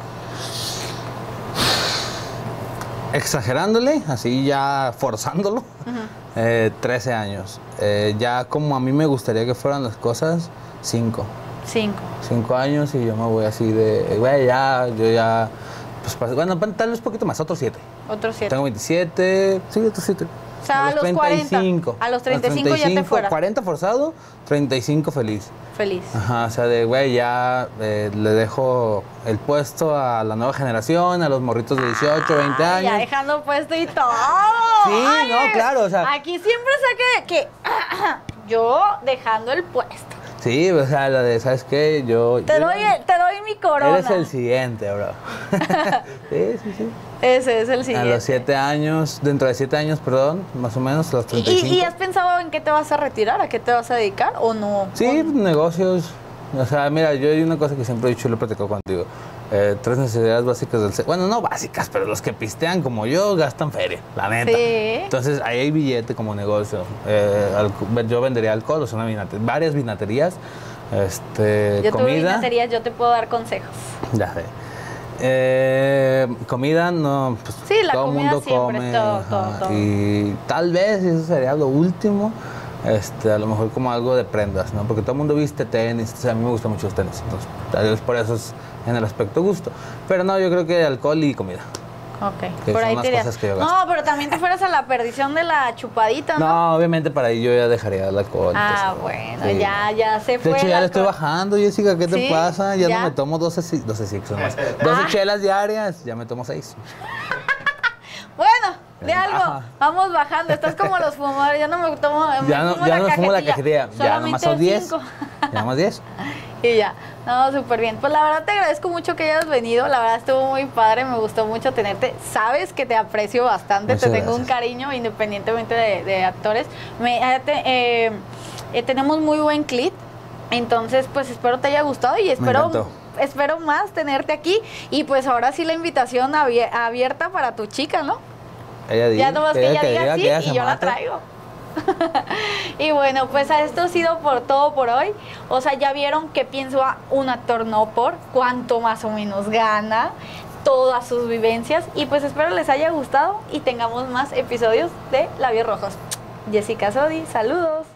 B: Exagerándole, así ya forzándolo, uh-huh. eh, trece años. Eh, ya como a mí me gustaría que fueran las cosas, cinco.
A: Cinco.
B: Cinco años y yo me voy así de, güey, ya, yo ya... Pues, bueno, tal vez un poquito más, otros siete.
A: Otros siete.
B: Tengo veintisiete, sí, otros siete.
A: O sea, a, a los treinta y cinco. cuarenta. A los treinta y cinco, a los treinta y cinco ya te fuera.
B: cuarenta forzado, treinta y cinco feliz.
A: Feliz.
B: Ajá, o sea, de güey, ya eh, le dejo el puesto a la nueva generación, a los morritos de dieciocho, veinte
A: ah,
B: años.
A: Ya dejando puesto y todo.
B: Sí,
A: Ay,
B: no, claro, o sea.
A: Aquí siempre saque que, que yo dejando el puesto.
B: Sí, o sea, la de, ¿sabes qué? Yo...
A: Te,
B: yo,
A: doy, te doy mi corona.
B: Eres el siguiente, bro. Sí, sí, sí.
A: Ese es el siguiente.
B: A los siete años, dentro de siete años, perdón, más o menos, a los treinta y cinco.
A: ¿Y, ¿Y has pensado en qué te vas a retirar? ¿A qué te vas a dedicar o no?
B: Sí,
A: ¿O no?
B: negocios. O sea, mira, yo hay una cosa que siempre he dicho y lo he platicado contigo. Eh, tres necesidades básicas del ser. Bueno, no básicas, pero los que pistean como yo gastan feria, la neta.
A: Sí.
B: Entonces, ahí hay billete como negocio. Eh, alco- yo vendería alcohol, o sea, una vinate- varias vinaterías. Este,
A: yo
B: comida.
A: tuve vinaterías, yo te puedo dar consejos.
B: Ya sé. Eh, comida, no, pues
A: sí, la
B: todo el mundo
A: siempre,
B: come.
A: todo,
B: ajá,
A: todo, todo.
B: Y tal vez eso sería lo último. Este, a lo mejor como algo de prendas, ¿no? Porque todo el mundo viste tenis, o sea, a mí me gustan mucho los tenis, entonces tal vez por eso es en el aspecto gusto. Pero no, yo creo que alcohol y comida.
A: Ok,
B: que
A: por
B: son
A: ahí
B: las
A: te
B: cosas que yo gasto.
A: No, pero también te fueras a la perdición de la chupadita, ¿no?
B: No, obviamente para ahí yo ya dejaría el alcohol.
A: Ah,
B: entonces,
A: bueno,
B: sí.
A: ya, ya se fue.
B: De hecho,
A: el
B: ya le estoy
A: alcohol.
B: bajando, Jessica, ¿qué te
A: ¿Sí?
B: pasa? Ya,
A: ¿Ya?
B: no me tomo doce, si- doce sixes más. doce
A: Ah.
B: chelas diarias, ya me tomo seis.
A: Bueno, de algo,
B: Ajá.
A: vamos bajando. Estás como los fumadores, ya no me tomo. Me
B: Ya no,
A: fumo
B: ya
A: la
B: no fumo la
A: cajetilla,
B: cajetilla, ya nomás son diez.
A: cinco.
B: Ya más diez.
A: Y ya, no, súper bien. Pues la verdad te agradezco mucho que hayas venido, la verdad estuvo muy padre, me gustó mucho tenerte. Sabes que te aprecio bastante,
B: Muchas
A: te tengo
B: gracias.
A: un cariño independientemente de, de actores. Me, eh, te- eh, eh, tenemos muy buen clip, entonces pues espero te haya gustado y espero...
B: encantó.
A: Espero más tenerte aquí y pues ahora sí la invitación abie- abierta para tu chica, ¿no?
B: Ella dice
A: Ya nomás que ella diga
B: que ella
A: sí
B: se
A: y yo la
B: mate.
A: traigo. Y bueno, pues esto ha sido por todo por hoy. O sea, ya vieron qué piensa un actor no por, cuánto más o menos gana, todas sus vivencias. Y pues espero les haya gustado y tengamos más episodios de Labios Rojos. Jessica Sodi, saludos.